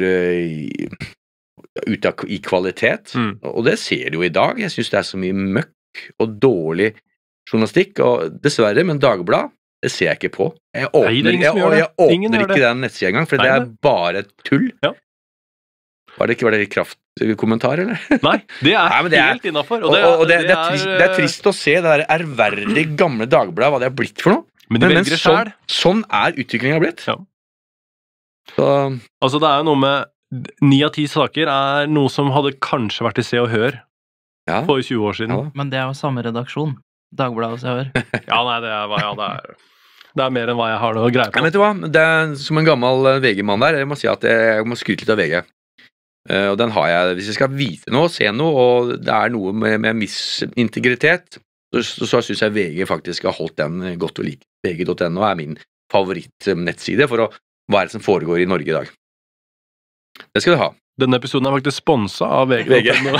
ut av i kvalitet, og det ser du jo i dag. Jeg synes det er så mye møkk og dårlig journalistikk, og dessverre, men Dagbladet, det ser jeg ikke på. Jeg åpner ikke den nettsiden engang, for det er bare tull. Ja. Var det kraftkommentar, eller? Nei, det er helt innenfor. Og det er trist å se det der ærverdige gamle Dagbladet, hva det har blitt for noe. Men sånn er utviklingen blitt. Ja. Så. Altså, det er jo noe med 9 av 10 saker er noe som hadde kanskje vært i Se og Hør for 20 år siden. Ja. Men det er jo samme redaksjon. Dagbladet og Se og Hør. Ja, nei, det er mer enn hva jeg har noe å greie på. Vet du hva? Det er som en gammel VG-mann der, jeg må si at jeg må skryte litt av VG. Og den har jeg, hvis jeg skal vite noe, se noe, og det er noe med en viss integritet, så synes jeg VG faktisk har holdt den godt og like. VG.no er min favorittnettside for hva er det som foregår i Norge i dag. Det skal du ha. Denne episoden er faktisk sponset av VG.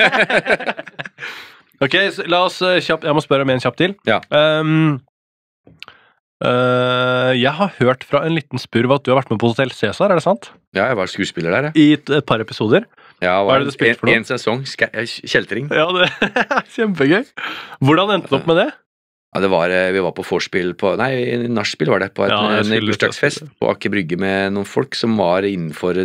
Ok, så la oss kjapt, jeg må spørre om en kjapt til. Ja. Jeg har hørt fra en liten spurv at du har vært med på Hotel Cæsar, er det sant? Ja, jeg var skuespiller der, I et par episoder. Ja, hva er det du spilte for noe? En sesong, kjeltring. Ja, det er kjempegøy. Hvordan endte du opp med det? Ja, vi var på vorspiel nachspiel var det, på en bursdagsfest på Aker Brygge med noen folk som var innenfor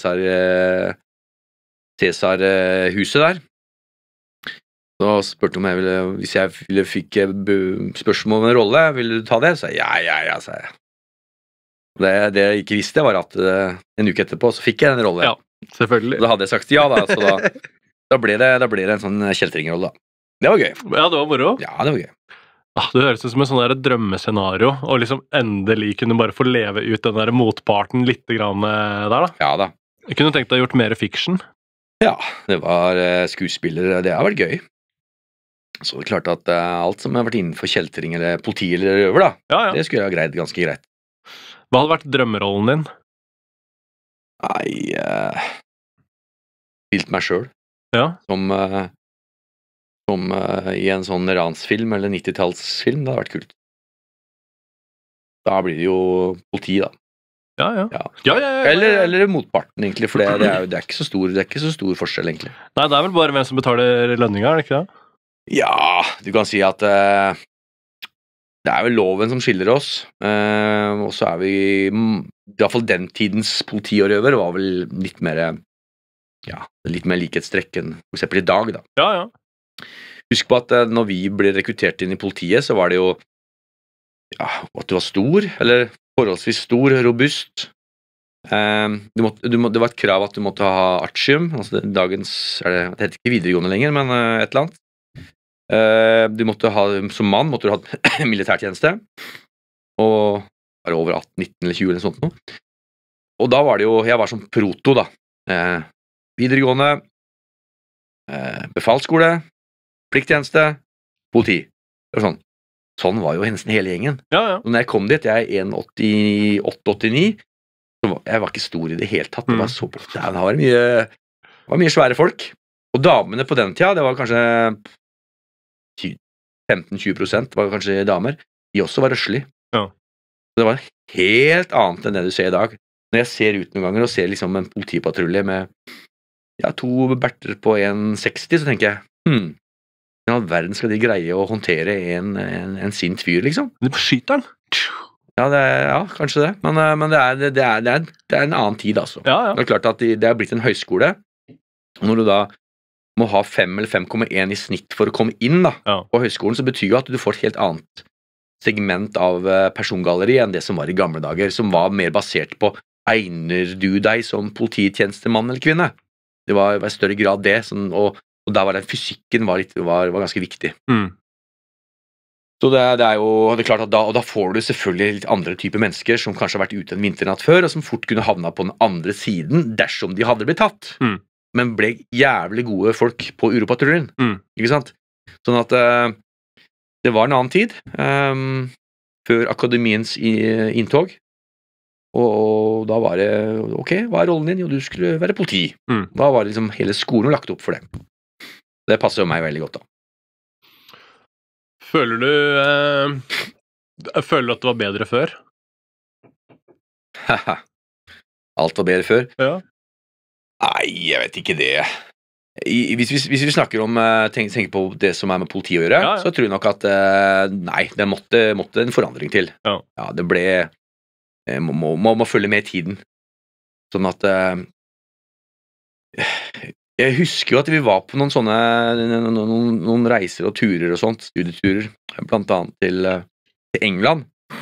Cæsar-huset der. Så spurte om hvis jeg fikk spørsmål om en rolle, ville du ta det? Så ja, sa jeg. Det jeg ikke visste var at en uke etterpå så fikk jeg den rollen. Ja, selvfølgelig. Da hadde jeg sagt ja, så da ble det en sånn kjeltringrolle da. Det var gøy. Ja, det var moro. Ja, det var gøy. Det høres ut som en sånn der drømmescenario, og liksom endelig kunne bare få leve ut den der motparten litt grann der da. Ja da. Jeg kunne tenkt deg å gjort mer fiction. Ja, det var skuespillere, det har vært gøy. Så det er klart at alt som har vært innenfor kjeltring eller politi eller røver da, det skulle jeg ha greid ganske greit. Hva hadde vært drømmerollen din? Nei, spilt meg selv. Ja. Som i en sånn ransfilm eller 90-tallsfilm, det hadde vært kult. Da blir det jo politi da. Ja. Eller motparten egentlig, for det er ikke så stor forskjell egentlig. Nei, det er vel bare hvem som betaler lønninga, er det ikke det? Ja, du kan si at det er vel loven som skiller oss, og så er vi, i hvert fall den tidens politi og røver var vel litt mer likhetstrekk enn for eksempel i dag da. Ja. Husk på at når vi ble rekruttert inn i politiet, så var det jo at du var stor, eller forholdsvis stor, robust. Det var et krav at du måtte ha artium, altså dagens, det heter ikke videregående lenger, men et eller annet. Du måtte ha, som mann måtte du ha militærtjeneste, og var det over 18, 19 eller 20 eller sånt noe. Og da var det jo, jeg var som proto da, videregående, befalsskole, plikttjeneste, politi. Det var sånn var jo nesten hele gjengen. Ja. Og når jeg kom dit, jeg er 1,88-89, så jeg var ikke stor i det hele tatt. Det var så bort. Det var mye svære folk. Og damene på den tida, det var kanskje 15-20% var kanskje damer. De også var røslig. Ja. Det var helt annet enn det du ser i dag. Når jeg ser ut noen ganger og ser liksom en politipatrulje med 2 berter på 1,60, så tenker jeg, i all verden skal de greie å håndtere en sint fyr, liksom. De skyter den. Ja, kanskje det. Men det er en annen tid, altså. Ja. Det er klart at det er blitt en høyskole, og når du da må ha 5 eller 5,1 i snitt for å komme inn da, på høyskolen, så betyr jo at du får et helt annet segment av persongalleri enn det som var i gamle dager, som var mer basert på egner du deg som polititjenestemann eller kvinne. Det var i større grad det, og Og der var fysikken var ganske viktig. Mm. Så det er jo det er klart at da får du selvfølgelig litt andre typer mennesker som kanskje har vært ute en vinternatt før, og som fort kunne havna på den andre siden dersom de hadde blitt tatt. Mm. Men ble jævlig gode folk på Uropatruljen. Mm. Ikke sant? Sånn at det var en annen tid, før akademiens inntog, og da var det, ok, hva er rollen din? Jo, du skulle være politi. Mm. Da var det liksom hele skolen lagt opp for det. Det passer jo meg veldig godt da. Føler du at det var bedre før? Alt var bedre før? Ja. Nei, jeg vet ikke det. Hvis vi snakker om tenker på det som er med politiet å gjøre, Ja. så tror jeg nok at nei, det måtte en forandring til. Ja. Det ble må følge med i tiden. Sånn at jeg husker jo at vi var på noen sånne noen reiser og turer og sånt, studieturer, blant annet til England.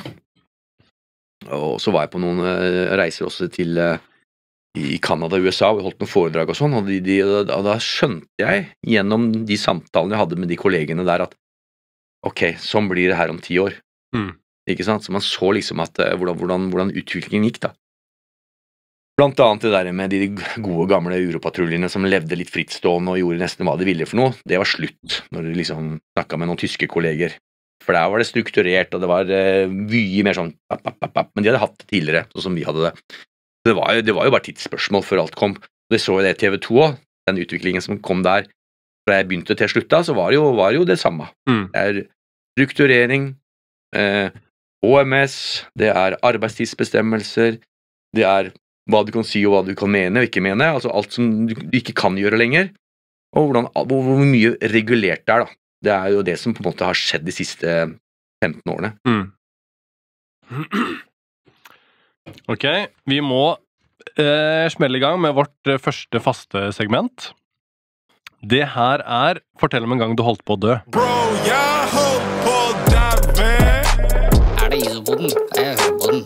Og så var jeg på noen reiser også til i Canada og USA, og vi holdt noen foredrag og sånn, og da skjønte jeg gjennom de samtalene jeg hadde med de kollegene der at ok, sånn blir det her om 10 år. Mm. Ikke sant? Så man så liksom at hvordan utviklingen gikk da. Blant annet det der med de gode gamle Europatruljene som levde litt frittstående og gjorde nesten hva de ville for noe, det var slutt når du liksom snakket med noen tyske kolleger. For der var det strukturert, og det var mye mer sånn men de hadde hatt det tidligere, sånn som vi hadde det. Det var jo bare tidsspørsmål før alt kom. Det så jo det TV2 også, den utviklingen som kom der. Fra jeg begynte til slutta, så var det jo det samme. Mm. Det er strukturering, HMS, det er arbeidstidsbestemmelser, det er hva du kan si og hva du kan mene og ikke mene, altså alt som du ikke kan gjøre lenger, og hvor mye regulert det er da. Det er jo det som på en måte har skjedd de siste 15 årene. Mm. Ok, vi må smelle i gang med vårt første faste segment. Det her er Fortell om en gang du holdt på å dø. Bro, jeg holdt på å daue. Er det isopoden? Jeg hører på den.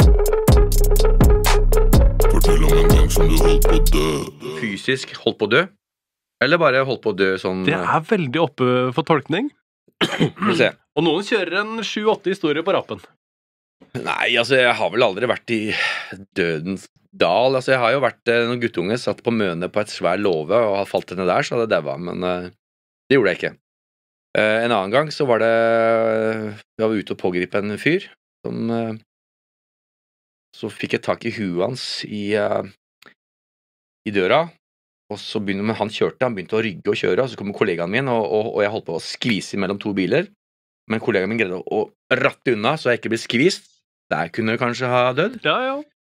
Fortell om en gang som du holdt på å dø. Fysisk holdt på å dø, eller bare holdt på å dø sånn... Det er veldig oppe for tolkning. Skal vi se. Og noen kjører en 7-8 historier på rappen. Nei, altså jeg har vel aldri vært i dødens dal, altså jeg har jo vært noen guttunge satt på møne på et svær låve og har falt henne der, så hadde det var, men det gjorde jeg ikke. En annen gang så var det, vi var ute og pågripe en fyr, som så fikk jeg tak i huet hans i døra, og så han begynte å rygge og kjøre, og så kom kollegaen min, og jeg holdt på å skvise mellom 2 biler, men kollegaen min greide å ratte unna, så jeg ikke ble skvist. Der kunne jeg kanskje ha dødd. Ja.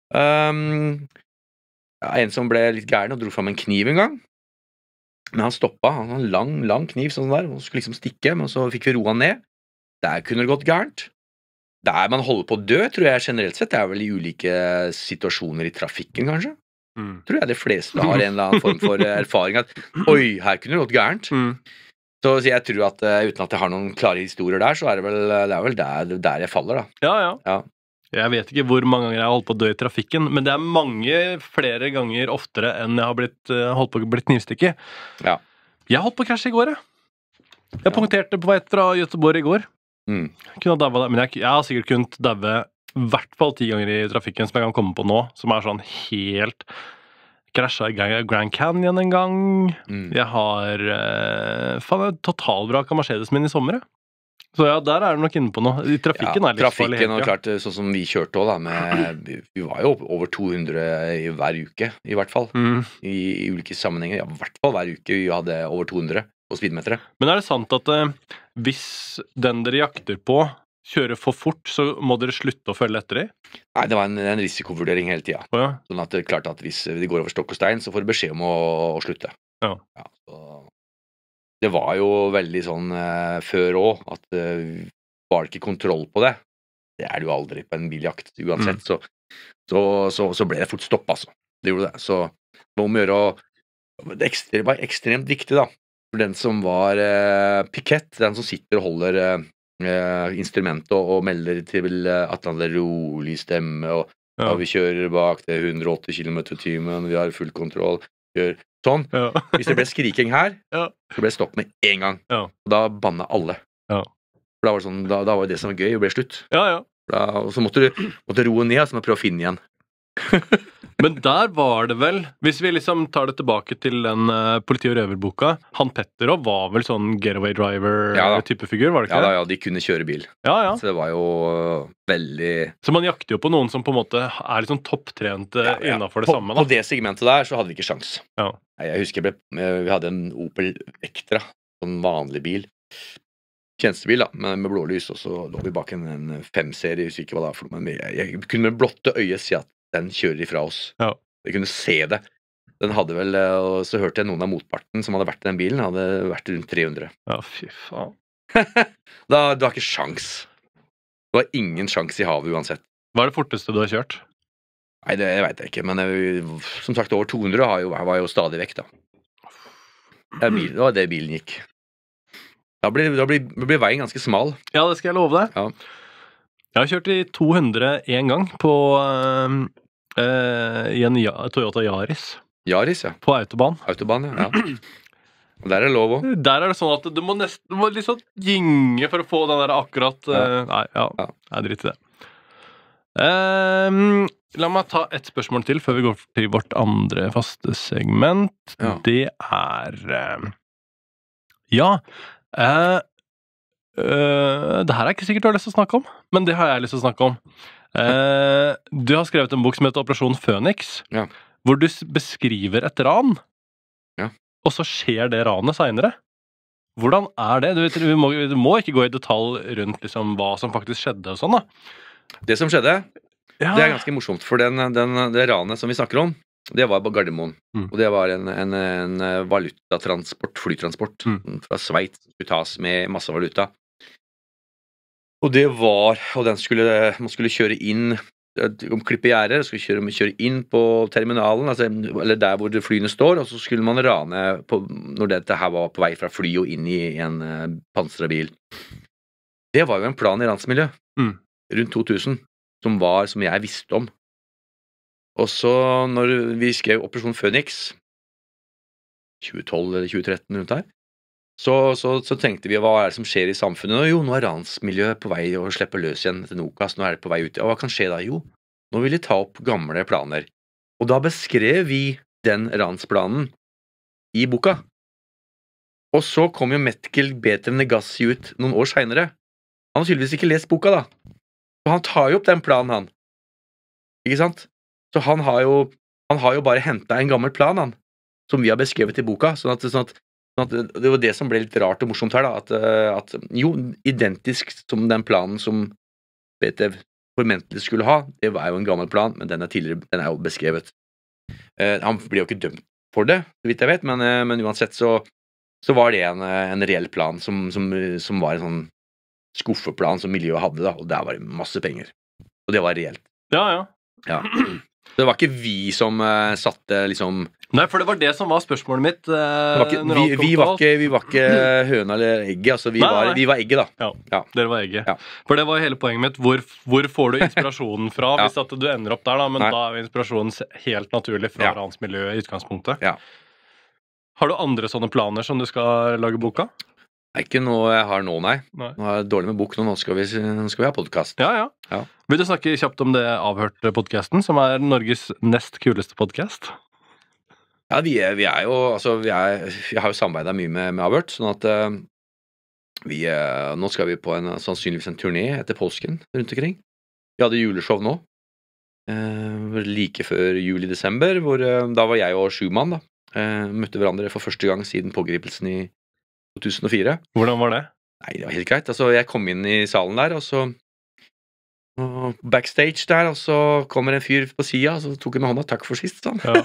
En som ble litt gæren og dro fram en kniv en gang, men han stoppet, han hadde en lang kniv sånn der, og skulle liksom stikke, men så fikk vi roa ned. Der kunne det gått gærent. Der man holder på å dø, tror jeg generelt sett, det er vel i ulike situasjoner i trafikken kanskje. Mm. Tror jeg de fleste har en eller annen form for erfaring at, oi, her kunne det gått gærent. Mm. Så jeg tror at uten at jeg har noen klare historier der, så er det vel der jeg faller da. Ja. Jeg vet ikke hvor mange ganger jeg har holdt på å dø i trafikken, men det er flere ganger oftere enn jeg har holdt på å bli knivstikket. Ja. Jeg holdt på å krasje i går, jeg punkterte på vei fra Göteborg i går. Mm. Kunne ha daua, men jeg har sikkert kunnet daue i hvert fall 10 ganger i trafikken som jeg kan komme på nå, som er sånn helt... Krasjet i Grand Canyon en gang. Mm. Jeg har totalvrak av Mercedesen min i sommer, jeg. Så ja, der er det nok inne på noe. I trafikken er det litt farlig. Trafikken, og klart, sånn som vi kjørte også da, vi var jo over 200 i hver uke, i hvert fall. I ulike sammenhenger, ja, i hvert fall hver uke vi hadde over 200 på speedometeret. Men er det sant at hvis den dere jakter på kjører for fort, så må dere slutte å følge etter dem? Nei, det var en risikovurdering hele tiden. Ja. Sånn at det er klart at hvis de går over stokk og stein, så får du beskjed om å slutte. Ja. Så det var jo veldig sånn før også, at var det ikke kontroll på det. Det er det jo aldri på en biljakt, uansett. Så ble det fort stopp, altså. Det gjorde det. Så det må gjøre det var ekstremt viktig, da. For den som var pikett, den som sitter og holder instrumentet og melder til at han har rolig stemme, og vi kjører bak det 180 km/t, vi har full kontroll, gjør sånn. Ja. Hvis det ble skriking her, Ja. så ble det stopp med en gang. Ja. Og da banna alle. Ja. For da var det sånn, da var det som var gøy, det ble slutt. Ja. Og så måtte du roe ned, så må du prøve å finne igjen. Men der var det vel, hvis vi liksom tar det tilbake til den politi- og røverboka, han Petterov var vel sånn getaway Ja da. driver-type figur, var det Ja, ikke da, det? ja, de kunne kjøre bil. Ja. Så det var jo veldig Så man jakter jo på noen som på en måte er litt sånn topptrente innenfor det samme, På da. det segmentet der så hadde vi ikke sjans. Ja. Jeg husker vi hadde en Opel Vectra, sånn vanlig bil. Tjenestebil, da, med blålys, og så lå vi bak en 5-serie, jeg husker ikke hva det var for noe, men jeg kunne med blotte øyet si at den kjører ifra oss. Ja. Jeg kunne se det. Den hadde vel, og så hørte jeg noen av motparten som hadde vært i den bilen, hadde vært rundt 300. Ja, fy faen. Det var ikke sjans. Det var ingen sjans i havet uansett. Hva er det forteste du har kjørt? Nei, det vet jeg ikke, men som sagt, over 200 var jo stadig vekk, da. Det var det bilen gikk. Da blir veien ganske smal. Ja, det skal jeg love deg. Ja. Jeg har kjørt i 200 en gang på i en Toyota Yaris Yaris, ja. på autobahn. Autobahn, ja. Og der er det lov også. Der er det sånn at du må liksom gynge for å få den der akkurat Nei, Ja. jeg driter i det. La meg ta et spørsmål til før vi går til vårt andre faste segment. Ja. Det er det her er ikke sikkert du har lyst til å snakke om, men det har jeg lyst til å snakke om. Du har skrevet en bok som heter Operasjon Phoenix, Ja. hvor du beskriver et ran, Ja. og så skjer det ranet senere. Hvordan er det? Du vet, du må ikke gå i detalj rundt liksom, hva som faktisk skjedde og sånn, da. Det som skjedde, Ja. det er ganske morsomt, for det ranet som vi snakker om, det var på Gardermoen. Og det var en valutatransport, flytransport fra Sveits, som skulle tas med masse valuta. Og det var, og man skulle kjøre inn, klippe gjerder, skulle kjøre inn på terminalen, altså, eller der hvor flyene står, og så skulle man rane når dette her var på vei fra fly og inn i en pansret bil. Det var jo en plan i ransmiljø, rundt 2000, som jeg visste om. Og så når vi skrev Operasjon Phoenix, 2012 eller 2013 rundt her, så tenkte vi, hva er det som skjer i samfunnet? Jo, nå er ransmiljøet på vei å slippe løs igjen til Nokas, nå er det på vei ut. Og hva kan skje da? Jo, nå vil de ta opp gamle planer. Og da beskrev vi den ransplanen i boka. Og så kom jo Metkel Betem Negassi ut noen år senere. Han har tydeligvis ikke lest boka da. Så han tar jo opp den planen, han. Ikke sant? Så han har jo bare hentet en gammel plan, han, som vi har beskrevet i boka, sånn at det var det som ble litt rart og morsomt her, da, at jo, identisk som den planen som BTV formentlig skulle ha, det var jo en gammel plan, men den er jo beskrevet. Han ble jo ikke dømt for det, så vidt jeg vet, men uansett så var det en reell plan som var en sånn skuffeplan som miljøet hadde, da, og der var det masse penger. Og det var reelt. Ja. Det var ikke vi som satte liksom Nei, for det var det som var spørsmålet mitt. Vi var ikke høna eller egget, altså vi var egget, da. Ja, dere var egget. Ja. For det var jo hele poenget mitt. Hvor får du inspirasjonen fra hvis at du ender opp der, da? Men da er jo inspirasjonen helt naturlig fra ransmiljøet i utgangspunktet. Ja. Har du andre sånne planer som du skal lage boka? Det er ikke noe jeg har nå, nei. Nå er jeg dårlig med bok, nå skal vi ha podcast. Ja. Vil du snakke kjapt om det Avhørt-podcasten, som er Norges nest kuleste podcast? Ja, vi er jo, altså, vi har jo samarbeidet mye med Avhørt, sånn at nå skal vi på sannsynligvis en turné etter påsken rundt omkring. Vi hadde juleshow nå, like før jul i desember, hvor da var jeg og Schumann, da, møtte hverandre for første gang siden pågripelsen i 2004. Hvordan var det? Nei, det var helt greit. Altså, jeg kom inn i salen der, og backstage der, og så kommer en fyr på siden, og så tok jeg med hånda, takk for sist, sånn. Ja.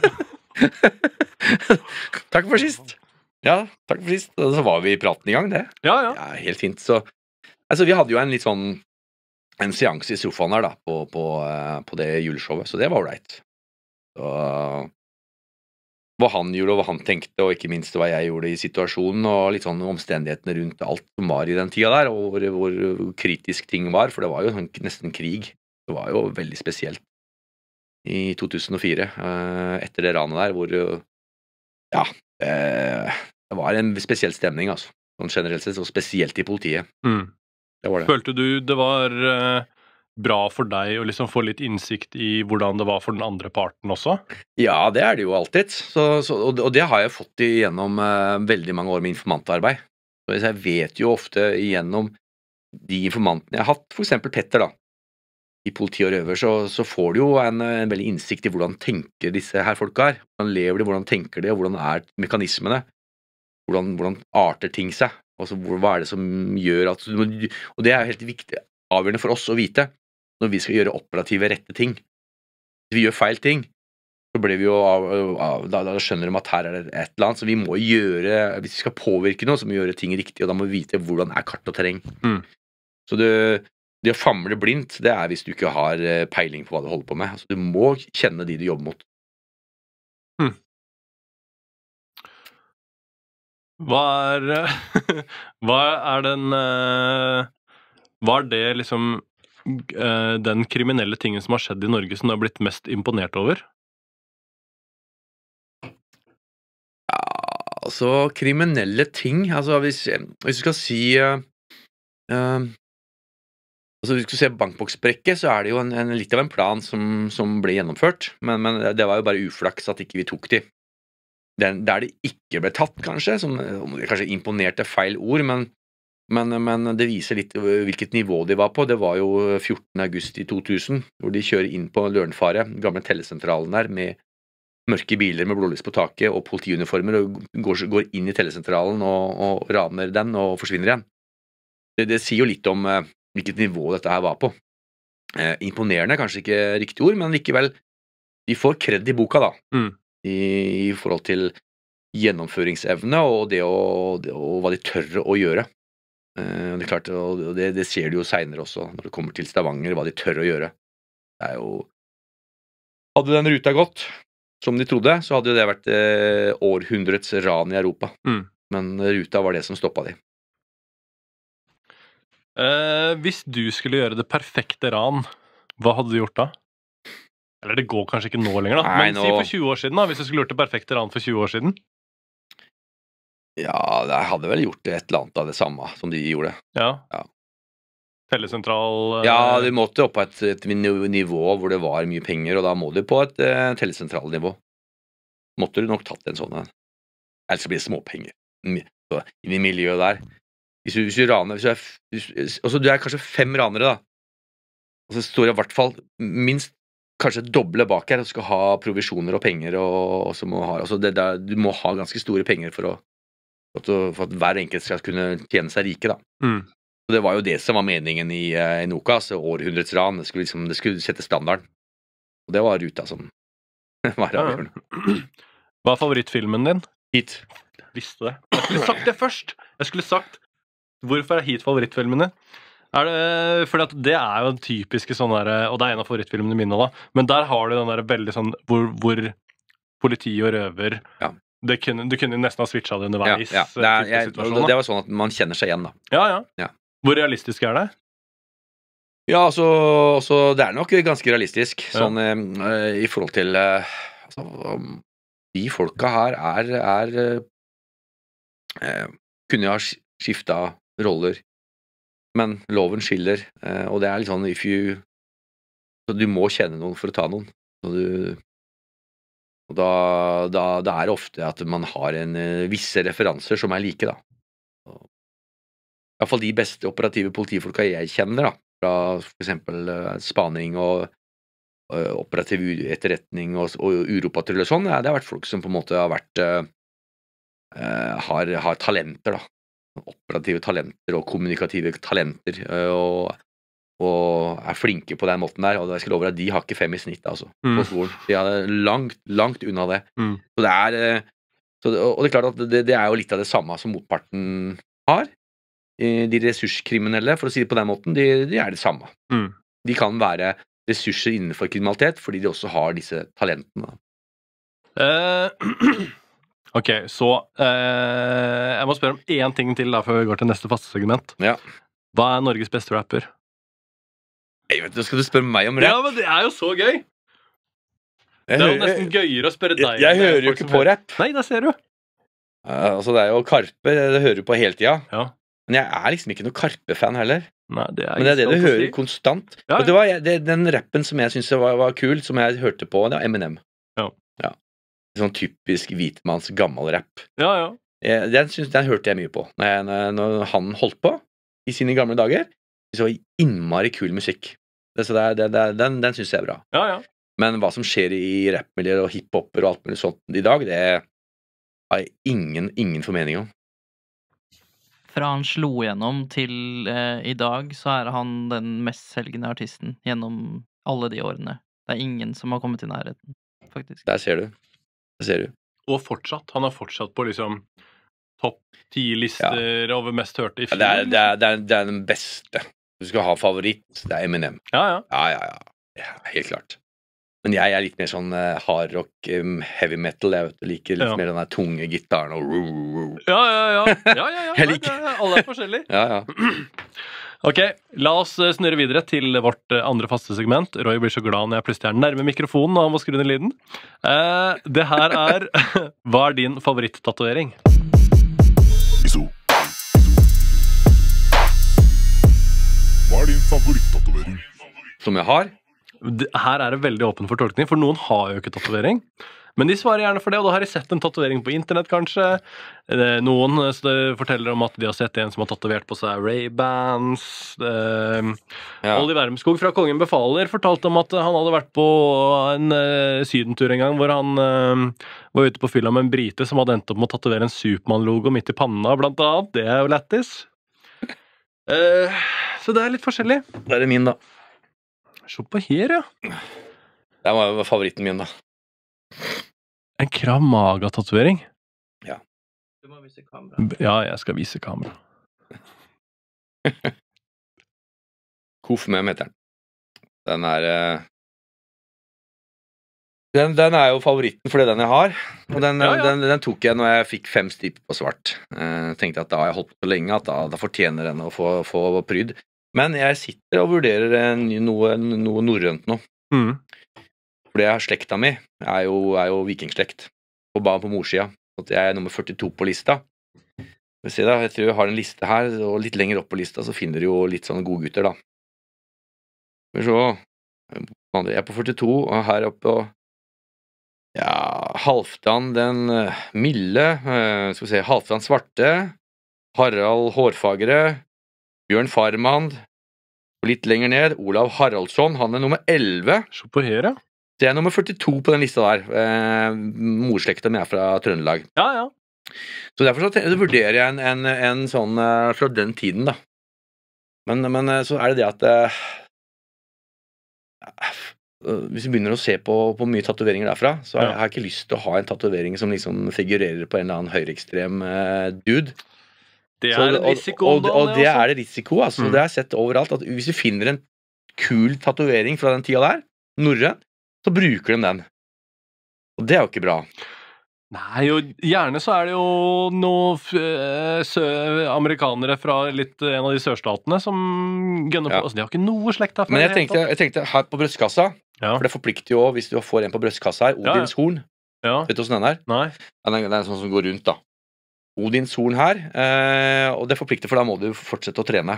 Takk for sist. Ja, takk for sist. Og så var vi i praten i gang, det. Ja. Ja, helt fint. Så, altså, vi hadde jo en litt sånn, en seanse i sofaen her da, på det juleshowet, så det var right. Så hva han gjorde, og hva han tenkte, og ikke minst hva jeg gjorde i situasjonen, og litt sånn omstendighetene rundt alt som var i den tida der, og hvor kritisk ting var, for det var jo nesten krig. Det var jo veldig spesielt i 2004, etter det ranet der, hvor Det var en spesiell stemning, altså. Sånn generelt sett, og spesielt i politiet. Det var det. Følte du det var bra for deg å liksom få litt innsikt i hvordan det var for den andre parten også? Ja, det er det jo alltid. Og det har jeg fått gjennom veldig mange år med informantarbeid. Så jeg vet jo ofte gjennom de informantene jeg har hatt, for eksempel Petter da, i politi og røver, så får du jo en veldig innsikt i hvordan tenker disse her folka her. Hvordan lever de, hvordan tenker de, og hvordan er mekanismene. Hvordan arter ting seg. Altså, hva er det som gjør at... Og det er helt viktig, avgjørende for oss å vite, når vi skal gjøre operative rette ting. Hvis vi gjør feil ting, så blir vi jo da skjønner de at her er det et eller annet, så vi må gjøre, hvis vi skal påvirke noe, så må vi gjøre ting riktig, og da må vi vite hvordan er kart og terreng. Så det å famle blindt, det er hvis du ikke har peiling på hva du holder på med. Altså, du må kjenne de du jobber mot. Hva er det liksom den kriminelle tingen som har skjedd i Norge som du har blitt mest imponert over? Ja, altså kriminelle ting, altså hvis du skal si altså hvis du skal se bankboksbrekke, så er det jo litt av en plan som ble gjennomført, men det var jo bare uflaks at ikke vi tok de. Der det ikke ble tatt, kanskje, som kanskje imponerte feil ord, men det viser litt hvilket nivå de var på. Det var jo 14. august i 2000, hvor de kjører inn på Lørenfare, gamle tellesentralen der, med mørke biler med blålys på taket og politiuniformer, og går inn i tellesentralen og raner den og forsvinner igjen. Det sier jo litt om hvilket nivå dette her var på. Imponerende, kanskje ikke riktig ord, men likevel, de får kredd i boka da. I forhold til gjennomføringsevne og hva de tør å gjøre. Det er klart, og det ser du jo senere også, når det kommer til Stavanger, hva de tør å gjøre. Det er jo... Hadde den ruta gått, som de trodde, så hadde jo det vært århundrets ran i Europa. Men ruta var det som stoppet de. Hvis du skulle gjøre det perfekte ran, hva hadde du gjort da? Eller det går kanskje ikke nå lenger da. Nei, men si for 20 år siden da, hvis du skulle gjort det perfekte ran for 20 år siden. Ja, jeg hadde vel gjort et eller annet av det samme som de gjorde. Ja. Tellesentral... Ja, du måtte opp på et nivå hvor det var mye penger, og da må du på et tellesentralnivå. Måtte du nok tatt en sånn. Ellers blir det småpenger. Så, i miljøet der. Hvis du raner, altså du er kanskje 5 ranere da. Og så står det i hvert fall minst kanskje doble bak her, og skal ha provisjoner og penger, og så må ha, altså du må ha ganske store penger for at hver enkelt skal kunne tjene seg rike da. Og det var jo det som var meningen i Noka, altså århundrets ran, det skulle sette standarden. Og det var ruta som var avgjørende. Hva er favorittfilmen din? Hit. Jeg visste det. Jeg skulle sagt det først! Jeg skulle sagt, hvorfor er Hit favorittfilmen din? Fordi at det er jo en typiske sånn der, og det er en av favorittfilmene mine da, men der har du den der veldig sånn hvor politi og røver du kunne nesten ha switchet det underveis. Det var sånn at man kjenner seg igjen da. Ja. Hvor realistisk er det? Ja, altså det er nok ganske realistisk sånn i forhold til altså, de folka her kunne ha skiftet roller, men loven skiller, og det er litt sånn du må kjenne noen for å ta noen, og da er det ofte at man har visse referanser som er like da. I hvert fall de beste operative politifolka jeg kjenner da, fra for eksempel spaning og operativ etterretning og uropatrulje og sånn, det har vært folk som på en måte har vært har talenter da, operative talenter og kommunikative talenter, og er flinke på den måten der, og jeg skal love deg, de har ikke 5 i snitt altså, på skolen. De er langt unna det. Så det er, og det er klart at det er jo litt av det samme som motparten har. De ressurskriminelle, for å si det på den måten, de er det samme. De kan være ressurser innenfor kriminalitet, fordi de også har disse talentene. Ok, så jeg må spørre om én ting til da, før vi går til neste faste segment. Ja. Hva er Norges beste rapper? Jeg vet, skal du spørre meg om rap? Ja, men det er jo så gøy! Det er jo nesten gøyere å spørre deg. Jeg hører jo ikke på rapp. Nei, der ser du. Altså, det er jo Karpe, det hører du på hele tida. Ja. Men jeg er liksom ikke noe Karpe-fan heller. Nei, det er Men det er det du sant å hører si. konstant. Ja, Vet du hva, den rappen som jeg synes var kul, som jeg hørte på, det var Eminem. Ja. Sånn typisk hvitmanns gammel rapp. Ja. Den hørte jeg mye på når han holdt på i sine gamle dager. Så innmari kul musikk. Så den synes jeg er bra. Ja. Men hva som skjer i rappmiljøer og hiphoper og alt mulig sånt i dag, det har jeg ingen formening om. Fra han slo gjennom til i dag, så er han den mest selgende artisten gjennom alle de årene. Det er ingen som har kommet i nærheten, faktisk. Der ser du. Og fortsatt. Han har fortsatt på liksom topp 10-lister over mest hørte i film. Det er den beste. Du skal ha favoritt, det er Eminem. Ja. Ja, helt klart. Men jeg er litt mer sånn hardrock, heavy metal. Jeg liker litt mer den der tunge gitaren og Ja. Jeg liker- Alle er forskjellige. Ja. Ok, la oss snurre videre til vårt andre faste segment. Roy blir så glad når jeg plutselig er nærme mikrofonen og han må skru ned lyden. Det her er hva er din favoritt-tatovering? Iso. Hva er din favoritt-tatovering? Som jeg har. Her er det veldig åpen for tolkning, for noen har jo ikke tatovering. Men de svarer gjerne for det, og da har de sett en tatovering på internett, kanskje. Noen forteller om at de har sett en som har tatovert på seg Ray-Bans. Olli Wermskog fra Kongen befaler fortalte om at han hadde vært på en sydentur en gang, hvor han var ute på fylla med en brite som hadde endt opp med å tatovere en Superman-logo midt i panna, blant annet. Det er jo lættis. Så det er litt forskjellig. Det er det min, da. Se på her, ja. Det var jo favoritten min, da. En Krav Maga-tatovering. Ja. Du må vise kamera. Ja, jeg skal vise kamera. Kofmem heter den. Den er den er jo favoritten fordi den jeg har. Og den tok jeg når jeg fikk 5 striper på svart. Tenkte at da har jeg holdt på så lenge at da fortjener den å få pryd. Men jeg sitter og vurderer noe norrønt nå. Fordi slekta mi er jo vikingslekt. På morssida. Jeg er nummer 42 på lista. Jeg tror jeg har en liste her, og litt lenger opp på lista så finner du jo litt sånne gode gutter, da. Jeg er på 42, og her oppe Halvdan den milde, Halvdan svarte, Harald hårfagre, Bjørn Farmand, og litt lenger ned, Olav Haraldsson, han er nummer 11. Se på her, ja. Så jeg er nummer 42 på den lista der. Morslekta mi er fra Trøndelag. Ja. Så derfor så vurderer jeg en sånn fra den tiden, da. Men så er det at hvis vi begynner å se på mye tatoveringer derfra, så har jeg ikke lyst til å ha en tatovering som liksom figurerer på en eller annen høyreekstrem dude. Det er en risiko. Og det er det risiko, altså. Det har jeg sett overalt, at hvis du finner en kul tatovering fra den tida der, norrøn, så bruker de den. Og det er jo ikke bra. Nei, gjerne så er det jo noen amerikanere fra en av de sørstatene som gønner på. Altså, de har ikke noe slekt derfra. Men jeg tenkte her på brøstkassa, for det forplikter jo hvis du får en på brøstkassa her, Odins horn. Vet du hvordan den er? Nei. Det er en sånn som går rundt, da. Odins horn her, og det forplikter, for da må du fortsette å trene.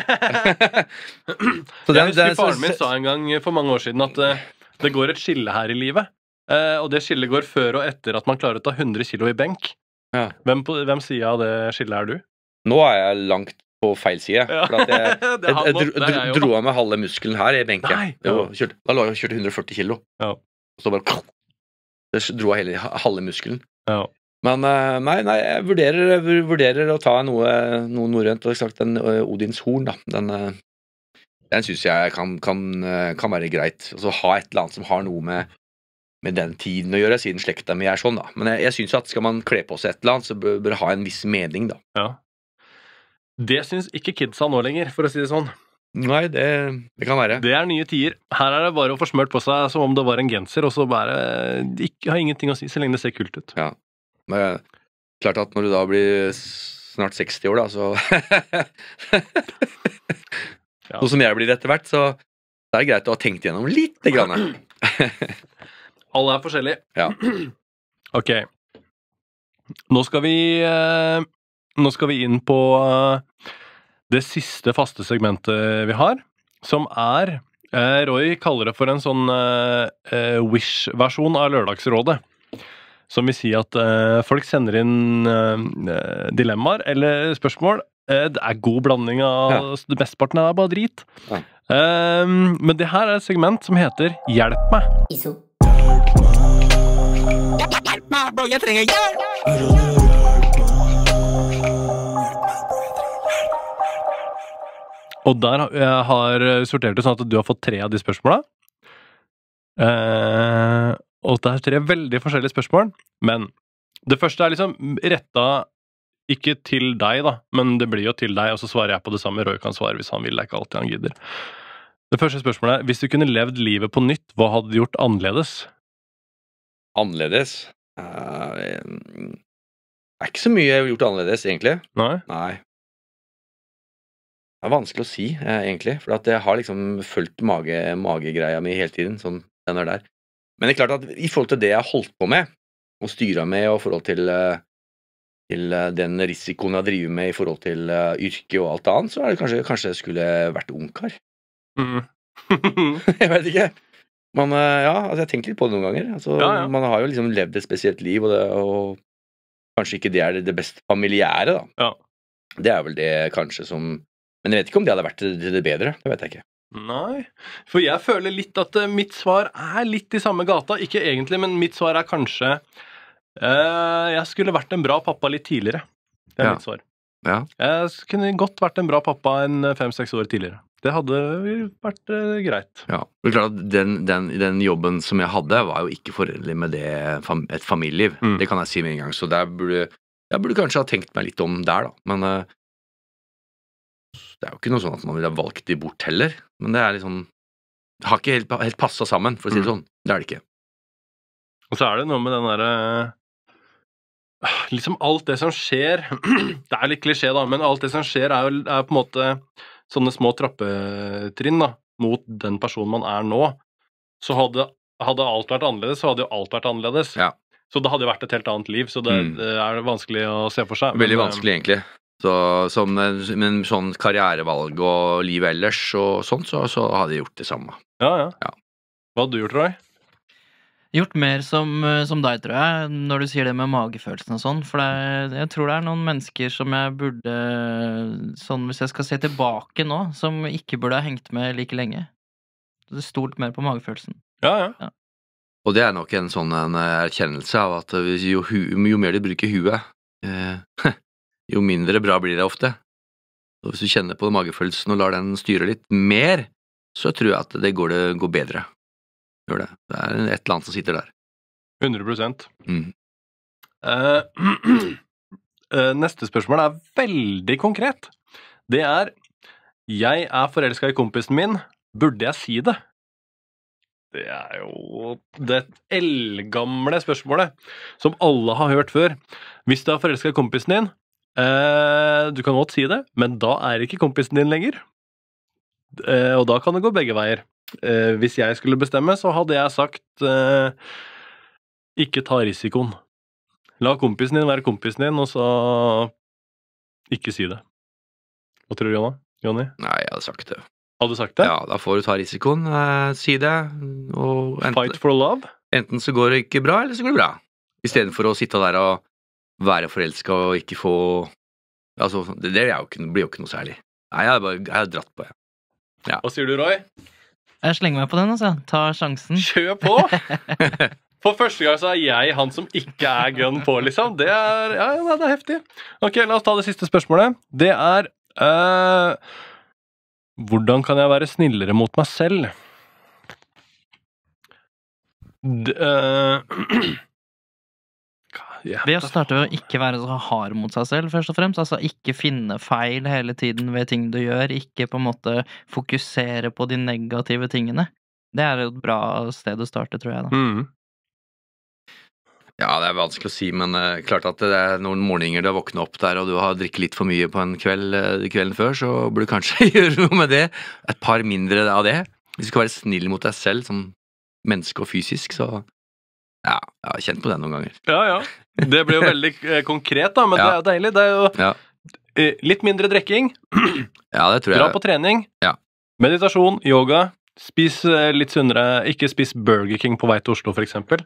Jeg husker faren min sa en gang for mange år siden at det går et skille her i livet, og det skillet går før og etter at man klarer å ta 100 kilo i benk. Hvem side av det skillet er du? Nå er jeg langt på feil side, for at jeg dro av meg halve muskelen her i benken. Da lå jeg og kjørte 140 kilo, og så bare det dro av hele halve muskelen. Men nei, jeg vurderer å ta noe norrønt, og sagt den Odins horn, da. Den synes jeg kan være greit. Altså ha et eller annet som har noe med den tiden å gjøre, siden slekta mi er sånn, da. Men jeg synes at skal man kle på seg et eller annet, så bør det ha en viss mening, da. Ja. Det synes ikke kidsa nå lenger, for å si det sånn. Nei, det kan være. Det er nye tider. Her er det bare å få smørt på seg som om det var en genser, og så bare har ingenting å si, så lenge det ser kult ut. Ja. Men klart at når du da blir snart 60 år, da, så Noe som jeg blir etter hvert, så det er greit å ha tenkt gjennom litt grann. Alle er forskjellige. Ja. Ok. Nå skal vi inn på det siste faste segmentet vi har, som er Roy kaller det for en sånn Wish-versjon av Lørdagsrådet. Som vil si at folk sender inn dilemmaer eller spørsmål. Det er god blanding av mesteparten er bare drit. Ja. Men det her er et segment som heter Hjelp meg. Iso. Og der jeg har sortert det sånn at du har fått 3 av de spørsmålene. Og det er 3 veldig forskjellige spørsmål. Men det første er liksom retta ikke til deg, da, men det blir jo til deg, og så svarer jeg på det samme. Roy kan svare hvis han vil, det er ikke alltid han gidder. Det første spørsmålet er, hvis du kunne levd livet på nytt, hva hadde du gjort annerledes? Annerledes? Det er ikke så mye jeg har gjort annerledes, egentlig. Nei? Nei. Det er vanskelig å si, egentlig, for at jeg har liksom fulgt magegreia mi hele tiden, sånn den er der. Men det er klart at i forhold til det jeg har holdt på med, og styret med, og i forhold til den risikoen jeg driver med i forhold til yrke og alt annet, så er det kanskje jeg skulle vært ungkar. Jeg vet ikke. Men altså jeg tenker litt på det noen ganger. Altså, man har jo liksom levd et spesielt liv, og kanskje ikke det er det best familiære, da. Ja. Det er vel det kanskje som... Men jeg vet ikke om det hadde vært det bedre, det vet jeg ikke. Nei, for jeg føler litt at mitt svar er litt i samme gata. Ikke egentlig, men mitt svar er kanskje jeg skulle vært en bra pappa litt tidligere. Det er mitt svar. Ja. Jeg kunne godt vært en bra pappa enn 5-6 år tidligere. Det hadde vært greit. Ja, det er klart at den jobben som jeg hadde var jo ikke forenlig med det, et familieliv. Det kan jeg si med en gang, så jeg burde kanskje ha tenkt meg litt om der da, men det er jo ikke noe sånn at man ville ha valgt de bort heller, men det er liksom, det har ikke helt passet sammen, for å si det sånn. Det er det ikke. Og så er det noe med den der liksom alt det som skjer, det er litt klisjé da, men alt det som skjer er på en måte sånne små trappetrinn da, mot den personen man er nå. Så hadde alt vært annerledes, så hadde jo alt vært annerledes. Ja. Så det hadde jo vært et helt annet liv, så det er vanskelig å se for seg. Veldig vanskelig egentlig. Men sånn karrierevalg og liv ellers og sånt, så hadde jeg gjort det samme. Ja. Hva hadde du gjort, Roy? Gjort mer som deg, tror jeg, når du sier det med magefølelsen og sånn, for jeg tror det er noen mennesker som jeg burde, sånn hvis jeg skal se tilbake nå, som ikke burde ha hengt med like lenge. Det stolt mer på magefølelsen. Ja. Og det er nok en sånn erkjennelse av at jo mer du bruker huet, jo mindre bra blir det ofte. Og hvis du kjenner på magefølelsen og lar den styre litt mer, så tror jeg at det går bedre. Gjør det. Det er et eller annet som sitter der. 100%. Neste spørsmål er veldig konkret. Det er, jeg er forelsket i kompisen min, burde jeg si det? Det er jo det eldgamle spørsmålet, som alle har hørt før. Hvis du er forelsket i kompisen din, du kan godt si det, men da er ikke kompisen din lenger. Og da kan det gå begge veier. Hvis jeg skulle bestemme, så hadde jeg sagt ikke ta risikoen. La kompisen din være kompisen din, og så ikke si det. Hva tror du, Jonny? Nei, jeg hadde sagt det. Hadde du sagt det? Ja, da får du ta risikoen, si det. Og fight for love? Enten så går det ikke bra, eller så går det bra. I stedet for å sitte der og være forelsket og ikke få... Altså, det blir jo ikke noe særlig. Nei, jeg har dratt på, ja. Hva sier du, Roy? Jeg slenger meg på den, altså. Ta sjansen. Kjør på! For første gang så er jeg han som ikke er gun på, liksom. Det er heftig. Ok, la oss ta det siste spørsmålet. Det er hvordan kan jeg være snillere mot meg selv? Ved å starte å ikke være så hard mot seg selv, først og fremst. Altså ikke finne feil hele tiden ved ting du gjør. Ikke på en måte fokusere på de negative tingene. Det er et bra sted å starte, tror jeg da. Ja, det er vanskelig å si, men klart at det er noen morgener du har våknet opp der, og du har drikket litt for mye på en kvelden før, så burde du kanskje gjøre noe med det. Et par mindre av det. Hvis du skal være snill mot deg selv, som menneske og fysisk, så Ja, jeg har kjent på det noen ganger. Ja. Det blir jo veldig konkret, da, men det er jo deilig. Det er jo litt mindre drikking. Ja, det tror jeg. Dra på trening. Ja. Meditasjon, yoga. Spis litt sunnere. Ikke spis Burger King på vei til Oslo, for eksempel.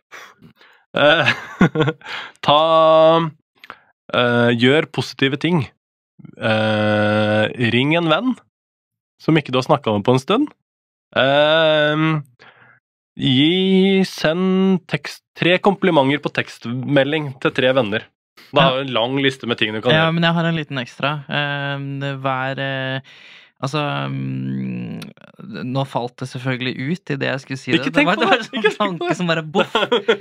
Gjør positive ting. Ring en venn som ikke du har snakket med på en stund. Send 3 komplimenter på tekstmelding til 3 venner. Da har du en lang liste med ting du kan Ja, gjøre. men jeg har en liten ekstra. Nå falt det selvfølgelig ut i det jeg skulle si. Ikke tenk på det! Det var en Ikke sånn tenk på tanke som bare boff.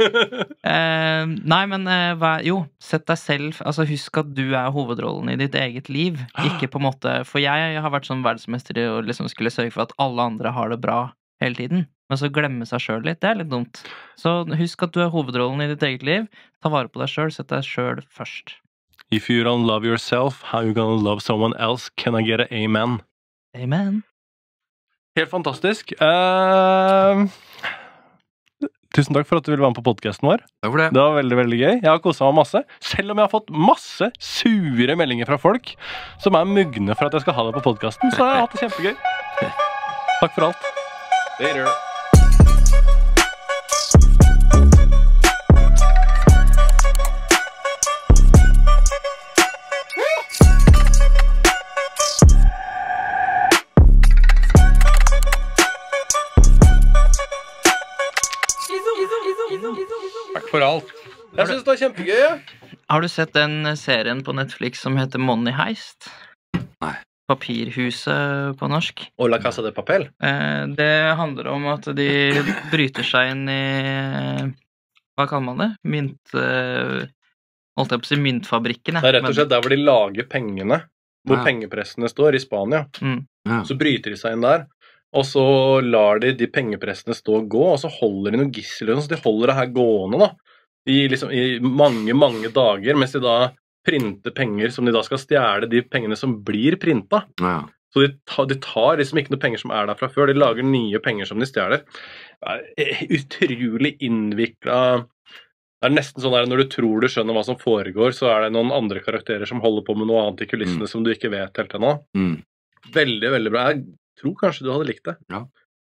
Nei, men sett deg selv. Altså, husk at du er hovedrollen i ditt eget liv. Ikke på en måte. For jeg har vært sånn verdensmester i å liksom skulle sørge for at alle andre har det bra hele tiden. Men så glemme seg sjøl litt. Det er litt dumt. Så husk at du er hovedrollen i ditt eget liv. Ta vare på deg sjøl. Sett deg sjøl først. If you don't love yourself, how you gonna love someone else? Can I get an amen? Amen. Helt fantastisk. Tusen takk for at du ville være med på podcasten vår. Takk for det. Det var veldig, veldig gøy. Jeg har koset meg masse. Selv om jeg har fått masse sure meldinger fra folk som er mugne for at jeg skal ha det på podcasten, så har jeg hatt det kjempegøy. Takk for alt. Later. Takk for alt. Jeg synes det var kjempegøy. Ja. Har du sett den serien på Netflix som heter Money Heist? Nei. Papirhuset på norsk. Og La Casa de Papel. Det handler om at de bryter seg inn i hva kaller man det? Holdt jeg på å si myntfabrikken. Det er rett og slett der hvor de lager pengene, hvor Ja. pengepressene står i Spania. Ja. Så bryter de seg inn der, og så lar de pengepressene stå og gå, og så holder de noen gisler, så de holder det her gående da, i mange, mange dager, mens de da printer penger som de da skal stjele de pengene som blir printa. Ja. Så de tar liksom ikke noen penger som er der fra før, de lager nye penger som de stjeler. Det er utrolig innviklet. Det er nesten sånn der, når du tror du skjønner hva som foregår, så er det noen andre karakterer som holder på med noe annet i kulissene som du ikke vet helt ennå. Mm. Veldig, veldig bra. Jeg tror kanskje du hadde likt det. Ja.